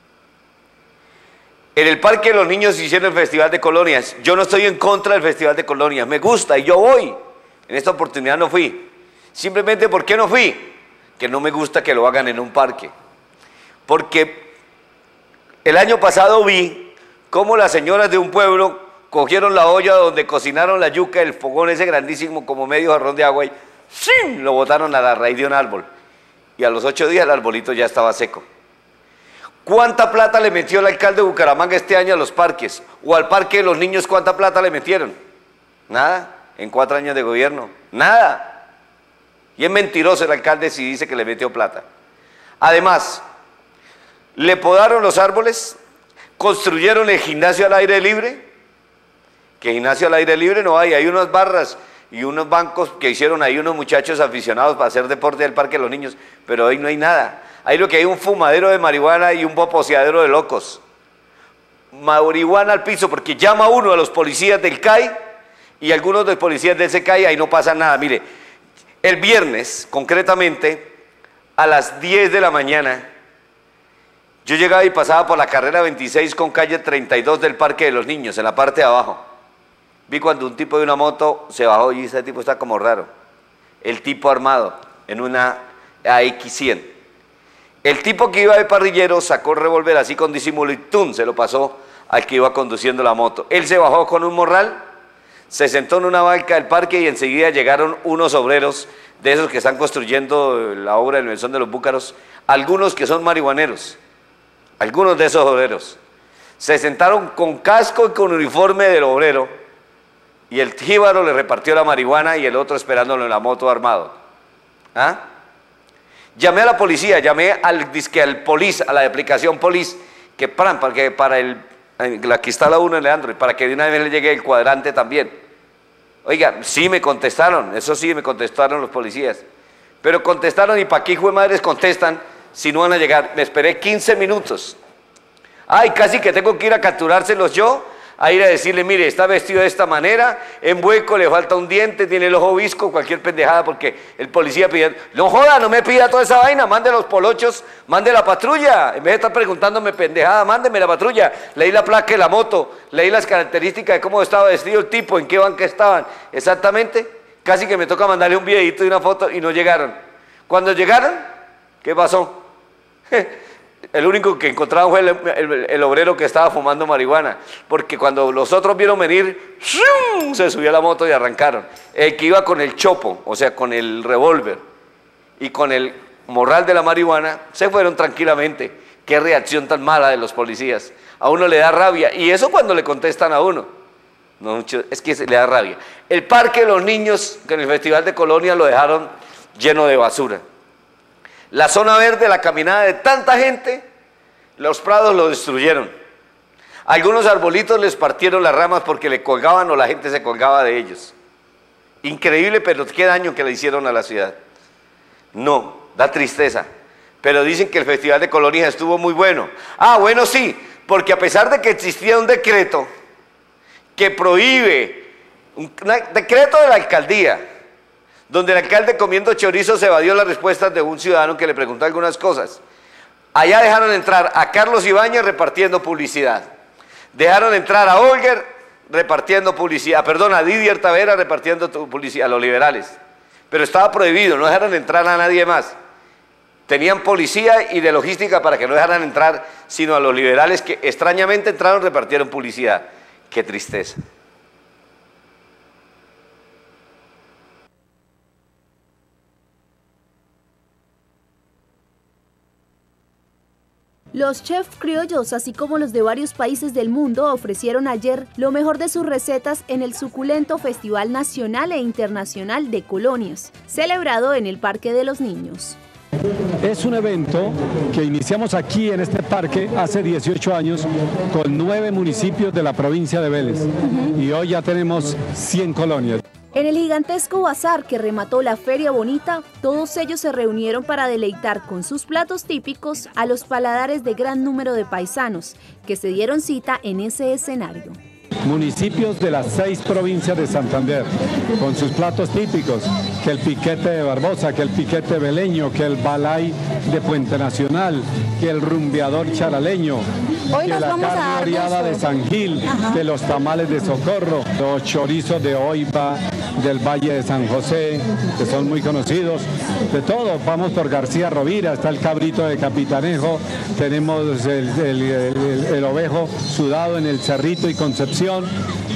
En el Parque de los Niños hicieron el Festival de Colonias. Yo no estoy en contra del Festival de Colonias, me gusta y yo voy. En esta oportunidad no fui. Simplemente, ¿por qué no fui? Que no me gusta que lo hagan en un parque. Porque el año pasado vi cómo las señoras de un pueblo cogieron la olla donde cocinaron la yuca, el fogón ese grandísimo como medio jarrón de agua y ¡sim!, lo botaron a la raíz de un árbol. Y a los ocho días el arbolito ya estaba seco. ¿Cuánta plata le metió el alcalde de Bucaramanga este año a los parques? ¿O al parque de los niños cuánta plata le metieron? Nada, en cuatro años de gobierno, nada. Y es mentiroso el alcalde si dice que le metió plata. Además, le podaron los árboles, construyeron el gimnasio al aire libre, que gimnasio al aire libre no hay, hay unas barras y unos bancos que hicieron ahí unos muchachos aficionados para hacer deporte del parque de los niños, pero hoy no hay nada. Ahí lo que hay un fumadero de marihuana y un poposeadero de locos. Marihuana al piso, porque llama uno a los policías del C A I y algunos de los policías del C A I, ahí no pasa nada. Mire, el viernes, concretamente, a las diez de la mañana, yo llegaba y pasaba por la carrera veintiséis con calle treinta y dos del Parque de los Niños, en la parte de abajo. Vi cuando un tipo de una moto se bajó y ese tipo está como raro. El tipo armado, en una A X cien. El tipo que iba de parrillero sacó el revólver así con disimulo y ¡tum!, se lo pasó al que iba conduciendo la moto. Él se bajó con un morral, se sentó en una banca del parque y enseguida llegaron unos obreros de esos que están construyendo la obra del Mesón de los Búcaros, algunos que son marihuaneros, algunos de esos obreros. Se sentaron con casco y con uniforme del obrero y el jíbaro le repartió la marihuana y el otro esperándolo en la moto armado. ¿Ah? Llamé a la policía, llamé al disque al Polis, a la aplicación Polis, que para, para que para el, aquí está la uno en Leandro, y para que de una vez le llegue el cuadrante también. Oiga, sí me contestaron, eso sí me contestaron los policías, pero contestaron y para qué hijo de madres contestan si no van a llegar. Me esperé quince minutos. Ay, casi que tengo que ir a capturárselos yo, a ir a decirle, mire, está vestido de esta manera, en hueco, le falta un diente, tiene el ojo visco, cualquier pendejada, porque el policía pide, no joda, no me pida toda esa vaina, mande los polochos, mande la patrulla, en vez de estar preguntándome pendejada, mándeme la patrulla. Leí la placa de la moto, leí las características de cómo estaba vestido el tipo, en qué banca estaban, exactamente, casi que me toca mandarle un videito y una foto y no llegaron. Cuando llegaron, ¿qué pasó? El único que encontraron fue el, el, el obrero que estaba fumando marihuana, porque cuando los otros vieron venir, ¡shum!, se subió a la moto y arrancaron. El que iba con el chopo, o sea, con el revólver y con el morral de la marihuana, se fueron tranquilamente. Qué reacción tan mala de los policías. A uno le da rabia, y eso cuando le contestan a uno. No, es que le da rabia. El Parque de los Niños, que en el Festival de Colonia lo dejaron lleno de basura. La zona verde, la caminada de tanta gente, los prados lo destruyeron. Algunos arbolitos les partieron las ramas porque le colgaban o la gente se colgaba de ellos. Increíble, pero qué daño que le hicieron a la ciudad. No, da tristeza. Pero dicen que el Festival de Colonia estuvo muy bueno. Ah, bueno, sí, porque a pesar de que existía un decreto que prohíbe, un decreto de la alcaldía, donde el alcalde comiendo chorizo se evadió las respuestas de un ciudadano que le preguntó algunas cosas. Allá dejaron entrar a Carlos Ibáñez repartiendo publicidad. Dejaron entrar a Olger repartiendo publicidad, perdón, a Didier Tavera repartiendo publicidad, a los liberales. Pero estaba prohibido, no dejaron entrar a nadie más. Tenían policía y de logística para que no dejaran entrar, sino a los liberales que extrañamente entraron y repartieron publicidad. Qué tristeza. Los chefs criollos, así como los de varios países del mundo, ofrecieron ayer lo mejor de sus recetas en el suculento Festival Nacional e Internacional de Colonias, celebrado en el Parque de los Niños. Es un evento que iniciamos aquí en este parque hace dieciocho años con nueve municipios de la provincia de Vélez, uh-huh. y hoy ya tenemos cien colonias. En el gigantesco bazar que remató la Feria Bonita, todos ellos se reunieron para deleitar con sus platos típicos a los paladares de gran número de paisanos que se dieron cita en ese escenario. Municipios de las seis provincias de Santander, con sus platos típicos, que el piquete de Barbosa, que el piquete veleño, que el balay de Puente Nacional, que el rumbeador charaleño, Hoy que la carne oreada de San Gil, Ajá. que los tamales de Socorro, los chorizos de Oiva, del Valle de San José, que son muy conocidos, de todo. Vamos por García Rovira, está el cabrito de Capitanejo, tenemos el, el, el, el, el ovejo sudado en el Cerrito y Concepción,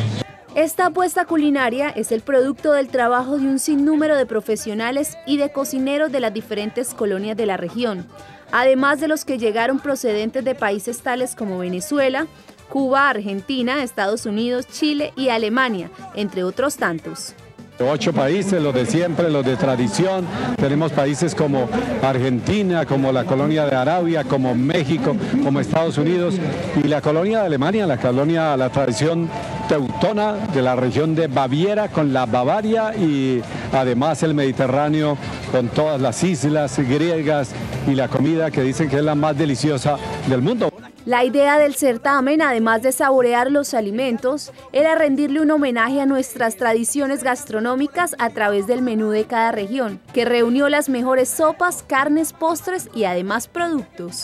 Esta apuesta culinaria es el producto del trabajo de un sinnúmero de profesionales y de cocineros de las diferentes colonias de la región, además de los que llegaron procedentes de países tales como Venezuela, Cuba, Argentina, Estados Unidos, Chile y Alemania, entre otros tantos. Ocho países, los de siempre, los de tradición. Tenemos países como Argentina, como la colonia de Arabia, como México, como Estados Unidos y la colonia de Alemania, la colonia, la tradición teutona de la región de Baviera con la Bavaria y además el Mediterráneo con todas las islas griegas y la comida que dicen que es la más deliciosa del mundo. La idea del certamen, además de saborear los alimentos, era rendirle un homenaje a nuestras tradiciones gastronómicas a través del menú de cada región, que reunió las mejores sopas, carnes, postres y además productos.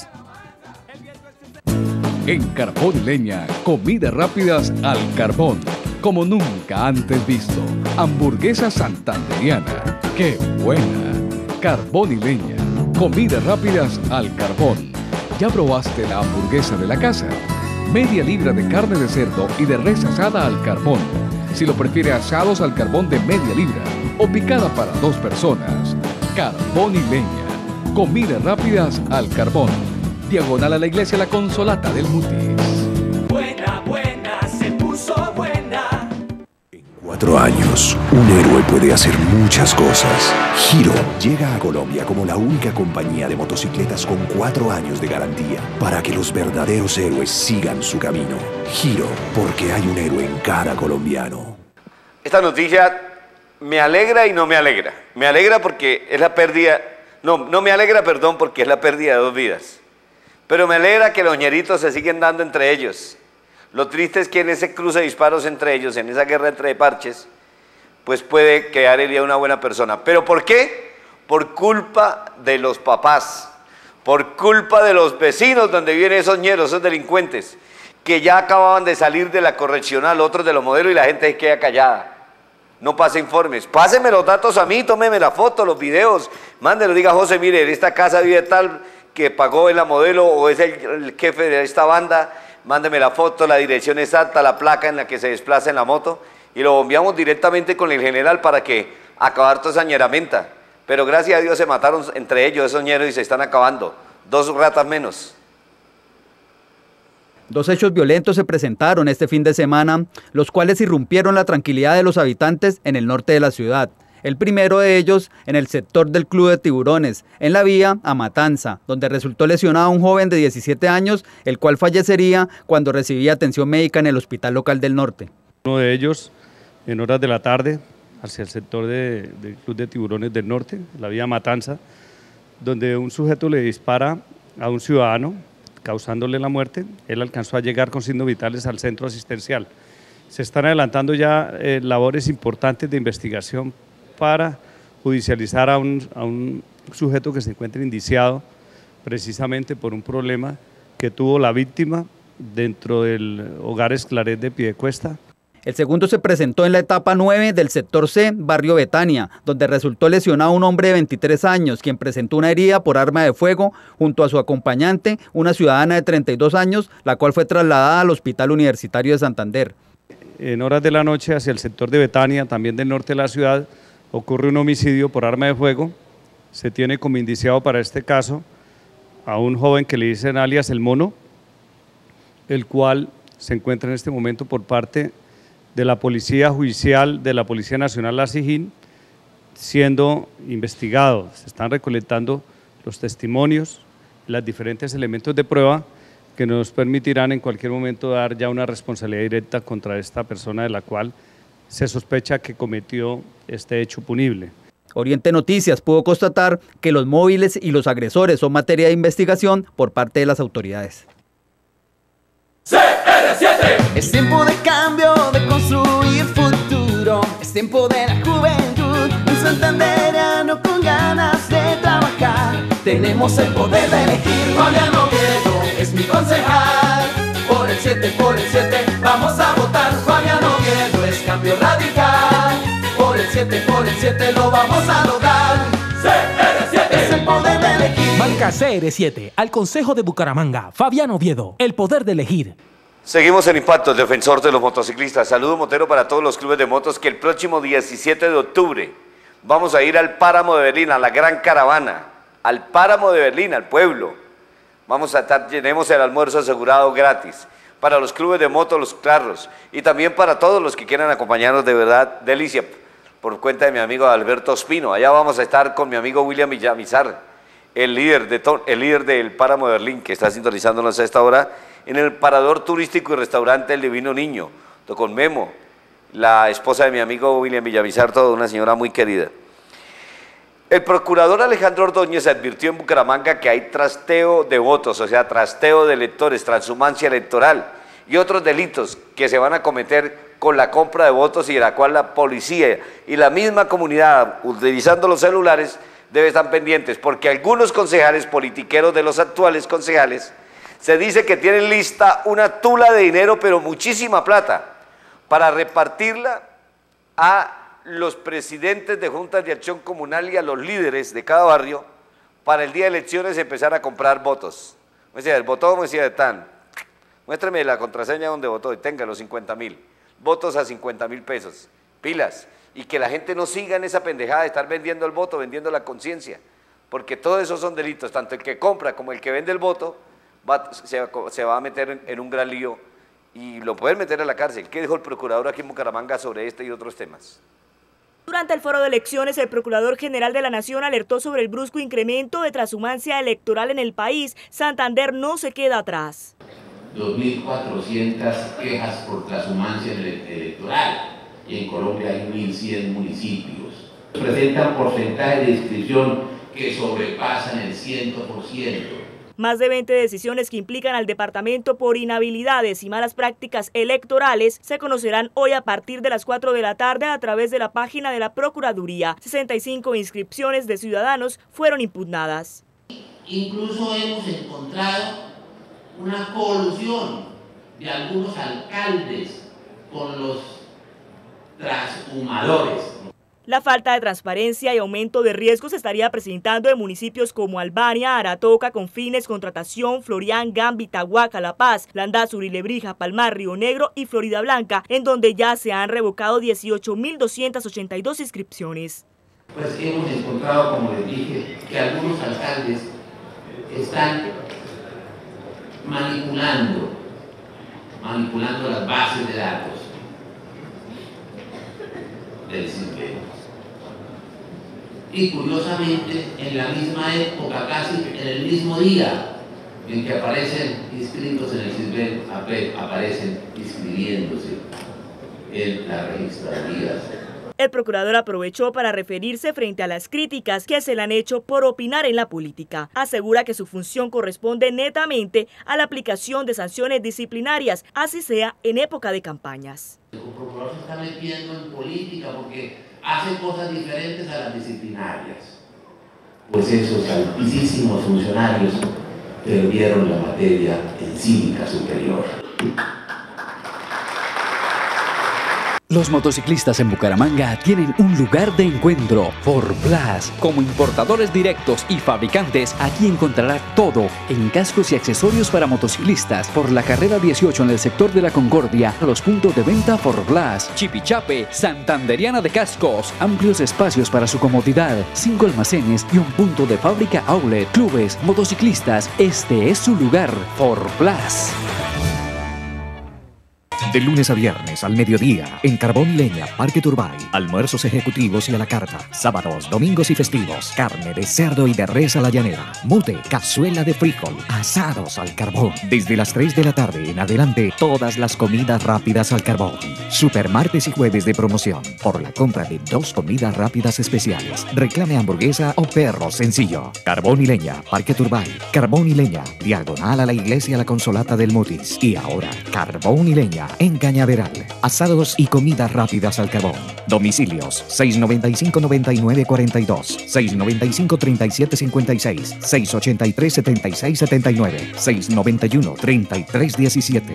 En Carbón y Leña, comidas rápidas al carbón, como nunca antes visto. Hamburguesa santanderiana, ¡qué buena! Carbón y Leña, comidas rápidas al carbón. ¿Ya probaste la hamburguesa de la casa? Media libra de carne de cerdo y de res asada al carbón. Si lo prefiere, asados al carbón de media libra o picada para dos personas. Carbón y Leña, comidas rápidas al carbón. Diagonal a la iglesia La Consolata del Mutis. Buena, buena, se puso buena. Cuatro años, un héroe puede hacer muchas cosas. Giro llega a Colombia como la única compañía de motocicletas con cuatro años de garantía para que los verdaderos héroes sigan su camino. Giro, porque hay un héroe en cada colombiano. Esta noticia me alegra y no me alegra. Me alegra porque es la pérdida, no, no me alegra, perdón, porque es la pérdida de dos vidas. Pero me alegra que los ñeritos se siguen dando entre ellos. Lo triste es que en ese cruce de disparos entre ellos, en esa guerra entre parches, pues puede quedar Elia una buena persona. ¿Pero por qué? Por culpa de los papás, por culpa de los vecinos donde viven esos ñeros, esos delincuentes, que ya acababan de salir de la correccional, otros de los modelos, y la gente se queda callada. No pasa informes. Pásenme los datos a mí, tómeme la foto, los videos, mándelo, diga José, mire, en esta casa vive tal que pagó en la modelo o es el, el jefe de esta banda. Mándeme la foto, la dirección exacta, la placa en la que se desplaza en la moto y lo enviamos directamente con el general para que acabar toda esa ñeramenta. Pero gracias a Dios se mataron entre ellos esos ñeros y se están acabando. Dos ratas menos. Dos hechos violentos se presentaron este fin de semana, los cuales irrumpieron la tranquilidad de los habitantes en el norte de la ciudad. El primero de ellos en el sector del Club de Tiburones, en la vía a Matanza, donde resultó lesionado un joven de diecisiete años, el cual fallecería cuando recibía atención médica en el hospital local del norte. Uno de ellos, en horas de la tarde, hacia el sector de, del Club de Tiburones del norte, la vía Matanza, donde un sujeto le dispara a un ciudadano, causándole la muerte. Él alcanzó a llegar con signos vitales al centro asistencial. Se están adelantando ya eh, labores importantes de investigación para judicializar a un, a un sujeto que se encuentra indiciado precisamente por un problema que tuvo la víctima dentro del hogar Esclaret de Piedecuesta. El segundo se presentó en la etapa nueve del sector C, barrio Betania, donde resultó lesionado un hombre de veintitrés años, quien presentó una herida por arma de fuego junto a su acompañante, una ciudadana de treinta y dos años, la cual fue trasladada al Hospital Universitario de Santander. En horas de la noche, hacia el sector de Betania, también del norte de la ciudad, ocurre un homicidio por arma de fuego. Se tiene como indiciado para este caso a un joven que le dicen alias El Mono, el cual se encuentra en este momento por parte de la Policía Judicial de la Policía Nacional La Sijín, siendo investigado. Se están recolectando los testimonios, los diferentes elementos de prueba que nos permitirán en cualquier momento dar ya una responsabilidad directa contra esta persona de la cual se sospecha que cometió este hecho punible. Oriente Noticias pudo constatar que los móviles y los agresores son materia de investigación por parte de las autoridades. C R siete. Es tiempo de cambio, de construir futuro. Es tiempo de la juventud, un santandereano con ganas de trabajar. Tenemos el poder de elegir. Fabián Oviedo es mi concejal. Por el siete, por el siete, vamos a votar. Fabián Oviedo es cambio radical. Por el siete, por el siete, lo vamos a lograr. C R siete es el poder de elegir. Marca C R siete al Consejo de Bucaramanga. Fabián Oviedo, el poder de elegir. Seguimos en Impacto, el defensor de los motociclistas. Saludo motero para todos los clubes de motos que el próximo diecisiete de octubre vamos a ir al Páramo de Berlín, a la gran caravana, al Páramo de Berlín, al pueblo. Vamos a estar, tenemos el almuerzo asegurado gratis para los clubes de motos, los carros y también para todos los que quieran acompañarnos, de verdad, delicia, por cuenta de mi amigo Alberto Espino. Allá vamos a estar con mi amigo William Villamizar, el líder, de el líder del Páramo de Berlín, que está sintonizándonos a esta hora, en el parador turístico y restaurante El Divino Niño, con Memo, la esposa de mi amigo William Villamizar, toda una señora muy querida. El procurador Alejandro Ordóñez advirtió en Bucaramanga que hay trasteo de votos, o sea, trasteo de electores, transhumancia electoral y otros delitos que se van a cometer con la compra de votos y de la cual la policía y la misma comunidad, utilizando los celulares, debe estar pendientes, porque algunos concejales politiqueros de los actuales concejales se dice que tienen lista una tula de dinero, pero muchísima plata, para repartirla a los presidentes de juntas de acción comunal y a los líderes de cada barrio para el día de elecciones empezar a comprar votos. Me decía, el votó, me decía, tan, muéstrame la contraseña donde votó y tenga los cincuenta mil, votos a cincuenta mil pesos, pilas, y que la gente no siga en esa pendejada de estar vendiendo el voto, vendiendo la conciencia, porque todos esos son delitos, tanto el que compra como el que vende el voto, Va, se, se va a meter en, en un gran lío y lo pueden meter a la cárcel. ¿Qué dijo el procurador aquí en Bucaramanga sobre este y otros temas? Durante el foro de elecciones, el Procurador General de la Nación alertó sobre el brusco incremento de transhumancia electoral en el país. Santander no se queda atrás. dos mil cuatrocientas quejas por transhumancia electoral y en Colombia hay mil cien municipios. Presentan porcentajes de inscripción que sobrepasan el cien por ciento. Más de veinte decisiones que implican al departamento por inhabilidades y malas prácticas electorales se conocerán hoy a partir de las cuatro de la tarde a través de la página de la Procuraduría. sesenta y cinco inscripciones de ciudadanos fueron impugnadas. Incluso hemos encontrado una colusión de algunos alcaldes con los transhumadores. La falta de transparencia y aumento de riesgos se estaría presentando en municipios como Albania, Aratoca, Confines, Contratación, Florián, Gambi, Tahuaca, La Paz, Landazuri, Lebrija, Palmar, Río Negro y Florida Blanca, en donde ya se han revocado dieciocho mil doscientas ochenta y dos inscripciones. Pues hemos encontrado, como les dije, que algunos alcaldes están manipulando, manipulando las bases de datos del CISBEN. Y curiosamente, en la misma época, casi en el mismo día en que aparecen inscritos en el CISBEN, aparecen inscribiéndose en las registradurías. El procurador aprovechó para referirse frente a las críticas que se le han hecho por opinar en la política. Asegura que su función corresponde netamente a la aplicación de sanciones disciplinarias, así sea en época de campañas. El procurador se está metiendo en política porque hace cosas diferentes a las disciplinarias. Pues esos altísimos funcionarios perdieron la materia en cívica superior. Los motociclistas en Bucaramanga tienen un lugar de encuentro, Forplas. Como importadores directos y fabricantes, aquí encontrará todo en cascos y accesorios para motociclistas. Por la carrera dieciocho en el sector de la Concordia, a los puntos de venta Forplas. Chipichape, Santanderiana de Cascos. Amplios espacios para su comodidad, cinco almacenes y un punto de fábrica outlet. Clubes, motociclistas, este es su lugar, Forplas. De lunes a viernes al mediodía, en Carbón y Leña, Parque Turbay. Almuerzos ejecutivos y a la carta. Sábados, domingos y festivos. Carne de cerdo y de res a la llanera. Mute, cazuela de frijol. Asados al carbón. Desde las tres de la tarde en adelante, todas las comidas rápidas al carbón. Super martes y jueves de promoción. Por la compra de dos comidas rápidas especiales. Reclame hamburguesa o perro sencillo. Carbón y Leña, Parque Turbay. Carbón y Leña, diagonal a la iglesia La Consolata del Mutis. Y ahora, Carbón y Leña en Cañaveral. Asados y comidas rápidas al carbón. Domicilios seis noventa y cinco, noventa y nueve, cuarenta y dos, seis noventa y cinco, treinta y siete, cincuenta y seis, seis ochenta y tres, setenta y seis, setenta y nueve, seis noventa y uno, treinta y tres, diecisiete.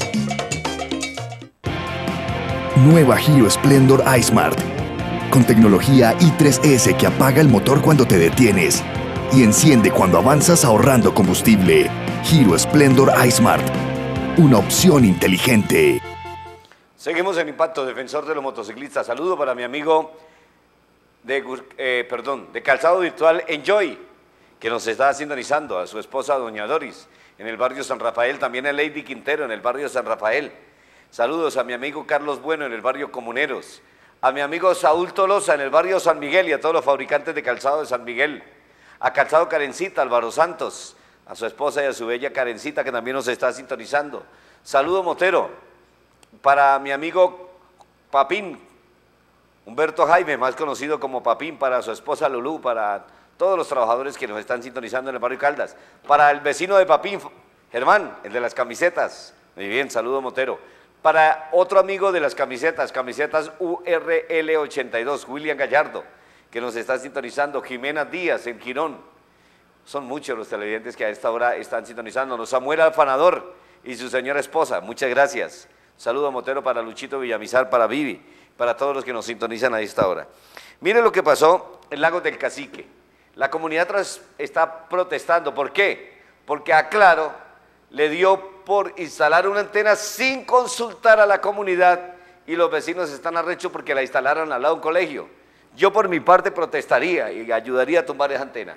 Nueva Giro Splendor iSmart. Con tecnología i tres ese que apaga el motor cuando te detienes y enciende cuando avanzas ahorrando combustible. Giro Splendor iSmart. una opción inteligente. Seguimos en Impacto, defensor de los motociclistas. Saludo para mi amigo de, eh, perdón, de Calzado Virtual Enjoy, que nos está sintonizando, a su esposa doña Doris, en el barrio San Rafael, también a Lady Quintero, en el barrio San Rafael. Saludos a mi amigo Carlos Bueno, en el barrio Comuneros, a mi amigo Saúl Tolosa, en el barrio San Miguel, y a todos los fabricantes de calzado de San Miguel, a Calzado Karencita, Álvaro Santos, a su esposa y a su bella Karencita, que también nos está sintonizando. Saludo Motero para mi amigo Papín, Humberto Jaime, más conocido como Papín, para su esposa Lulú, para todos los trabajadores que nos están sintonizando en el barrio Caldas, para el vecino de Papín, Germán, el de las camisetas. Muy bien, saludo Motero. Para otro amigo de las camisetas, camisetas U R L ochenta y dos, William Gallardo, que nos está sintonizando, Jimena Díaz en Quirón. Son muchos los televidentes que a esta hora están sintonizándonos. Samuel Alfanador y su señora esposa, muchas gracias. Saludo Motero para Luchito Villamizar, para Vivi, para todos los que nos sintonizan a esta hora. Mire lo que pasó en Lagos del Cacique. La comunidad está protestando. ¿Por qué? Porque a Claro le dio por instalar una antena sin consultar a la comunidad y los vecinos están arrechos porque la instalaron al lado de un colegio. Yo por mi parte protestaría y ayudaría a tumbar esa antena.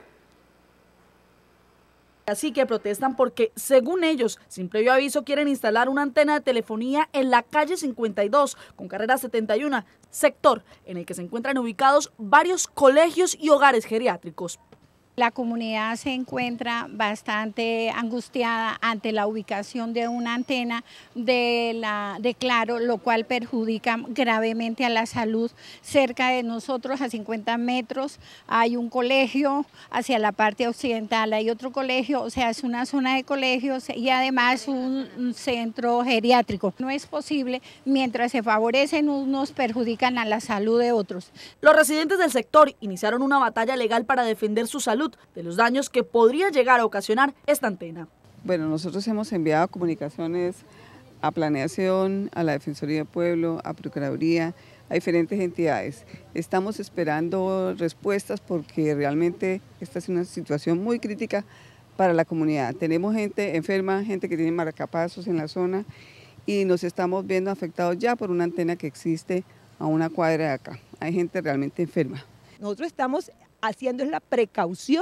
Así que protestan porque, según ellos, sin previo aviso quieren instalar una antena de telefonía en la calle cincuenta y dos, con carrera setenta y uno, sector en el que se encuentran ubicados varios colegios y hogares geriátricos. La comunidad se encuentra bastante angustiada ante la ubicación de una antena de, la, de Claro, lo cual perjudica gravemente a la salud. Cerca de nosotros, a cincuenta metros, hay un colegio, hacia la parte occidental hay otro colegio, o sea, es una zona de colegios y además un, un centro geriátrico. No es posible, mientras se favorecen unos, perjudican a la salud de otros. Los residentes del sector iniciaron una batalla legal para defender su salud de los daños que podría llegar a ocasionar esta antena. Bueno, nosotros hemos enviado comunicaciones a Planeación, a la Defensoría del Pueblo, a Procuraduría, a diferentes entidades. Estamos esperando respuestas porque realmente esta es una situación muy crítica para la comunidad. Tenemos gente enferma, gente que tiene marcapasos en la zona y nos estamos viendo afectados ya por una antena que existe a una cuadra de acá. Hay gente realmente enferma. Nosotros estamos haciendo es la precaución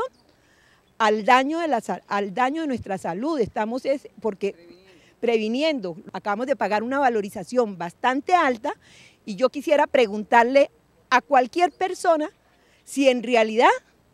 al daño de, la, al daño de nuestra salud, estamos es porque previniendo. Acabamos de pagar una valorización bastante alta y yo quisiera preguntarle a cualquier persona si en realidad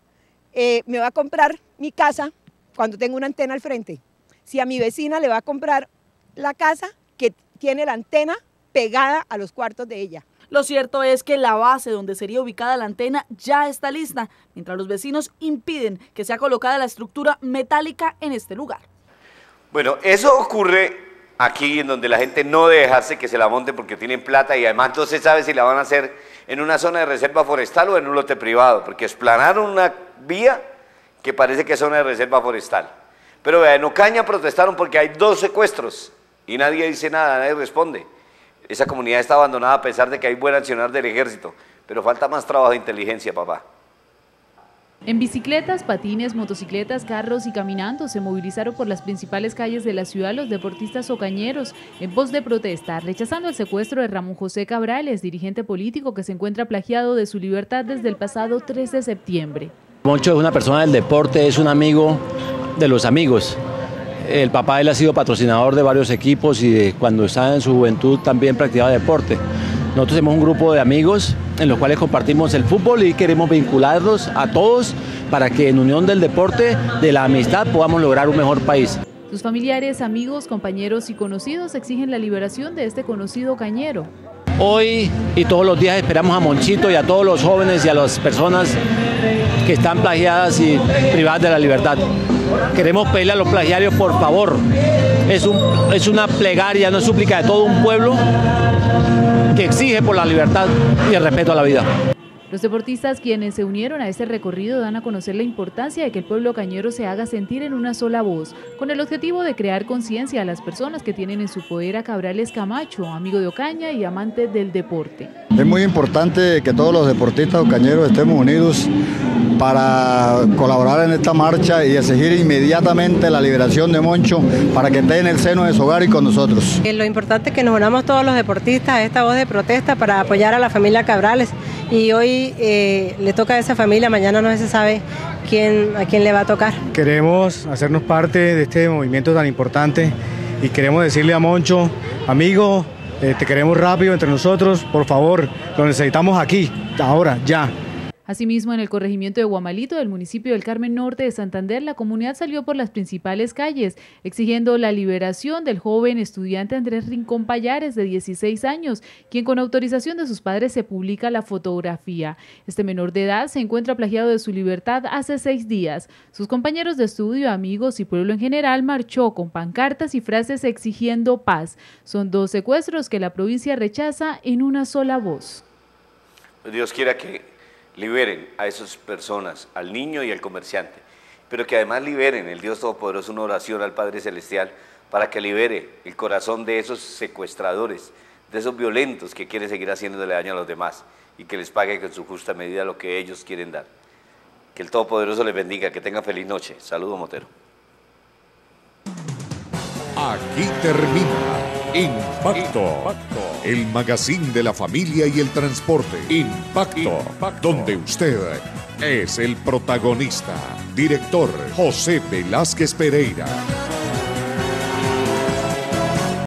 eh, me va a comprar mi casa cuando tengo una antena al frente, si a mi vecina le va a comprar la casa que tiene la antena pegada a los cuartos de ella. Lo cierto es que la base donde sería ubicada la antena ya está lista, mientras los vecinos impiden que sea colocada la estructura metálica en este lugar. Bueno, eso ocurre aquí en donde la gente no debe dejarse que se la monten porque tienen plata y además no se sabe si la van a hacer en una zona de reserva forestal o en un lote privado, porque explanaron una vía que parece que es zona de reserva forestal. Pero vea, en Ocaña protestaron porque hay dos secuestros y nadie dice nada, nadie responde. Esa comunidad está abandonada a pesar de que hay buen accionar del ejército, pero falta más trabajo de inteligencia, papá. En bicicletas, patines, motocicletas, carros y caminando se movilizaron por las principales calles de la ciudad los deportistas ocañeros en pos de protesta, rechazando el secuestro de Ramón José Cabrales, dirigente político que se encuentra plagiado de su libertad desde el pasado tres de septiembre. Moncho es una persona del deporte, es un amigo de los amigos. El papá de él ha sido patrocinador de varios equipos y de, cuando estaba en su juventud también practicaba deporte. Nosotros tenemos un grupo de amigos en los cuales compartimos el fútbol y queremos vincularlos a todos para que en unión del deporte, de la amistad, podamos lograr un mejor país. Sus familiares, amigos, compañeros y conocidos exigen la liberación de este conocido cañero. Hoy y todos los días esperamos a Monchito y a todos los jóvenes y a las personas que están plagiadas y privadas de la libertad. Queremos pedirle a los plagiarios, por favor, es, un, es una plegaria, una súplica de todo un pueblo que exige por la libertad y el respeto a la vida. Los deportistas quienes se unieron a este recorrido dan a conocer la importancia de que el pueblo cañero se haga sentir en una sola voz, con el objetivo de crear conciencia a las personas que tienen en su poder a Cabrales Camacho, amigo de Ocaña y amante del deporte. Es muy importante que todos los deportistas ocañeros estemos unidos para colaborar en esta marcha y exigir inmediatamente la liberación de Moncho para que esté en el seno de su hogar y con nosotros. Lo importante es que nos unamos todos los deportistas a esta voz de protesta para apoyar a la familia Cabrales, y hoy eh, le toca a esa familia, mañana no se sabe quién, a quién le va a tocar. Queremos hacernos parte de este movimiento tan importante y queremos decirle a Moncho, amigo, eh, te queremos rápido entre nosotros, por favor, lo necesitamos aquí, ahora, ya. Asimismo, en el corregimiento de Guamalito, del municipio del Carmen Norte de Santander, la comunidad salió por las principales calles, exigiendo la liberación del joven estudiante Andrés Rincón Payares, de dieciséis años, quien con autorización de sus padres se publica la fotografía. Este menor de edad se encuentra plagiado de su libertad hace seis días. Sus compañeros de estudio, amigos y pueblo en general marchó con pancartas y frases exigiendo paz. Son dos secuestros que la provincia rechaza en una sola voz. Dios quiera que liberen a esas personas, al niño y al comerciante, pero que además liberen, el Dios Todopoderoso, una oración al Padre Celestial para que libere el corazón de esos secuestradores, de esos violentos que quieren seguir haciéndole daño a los demás y que les pague con su justa medida lo que ellos quieren dar. Que el Todopoderoso les bendiga, que tengan feliz noche. Saludos, Motero. Aquí termina Impacto, Impacto, el magazine de la familia y el transporte. Impacto, Impacto, donde usted es el protagonista. Director José Velázquez Pereira.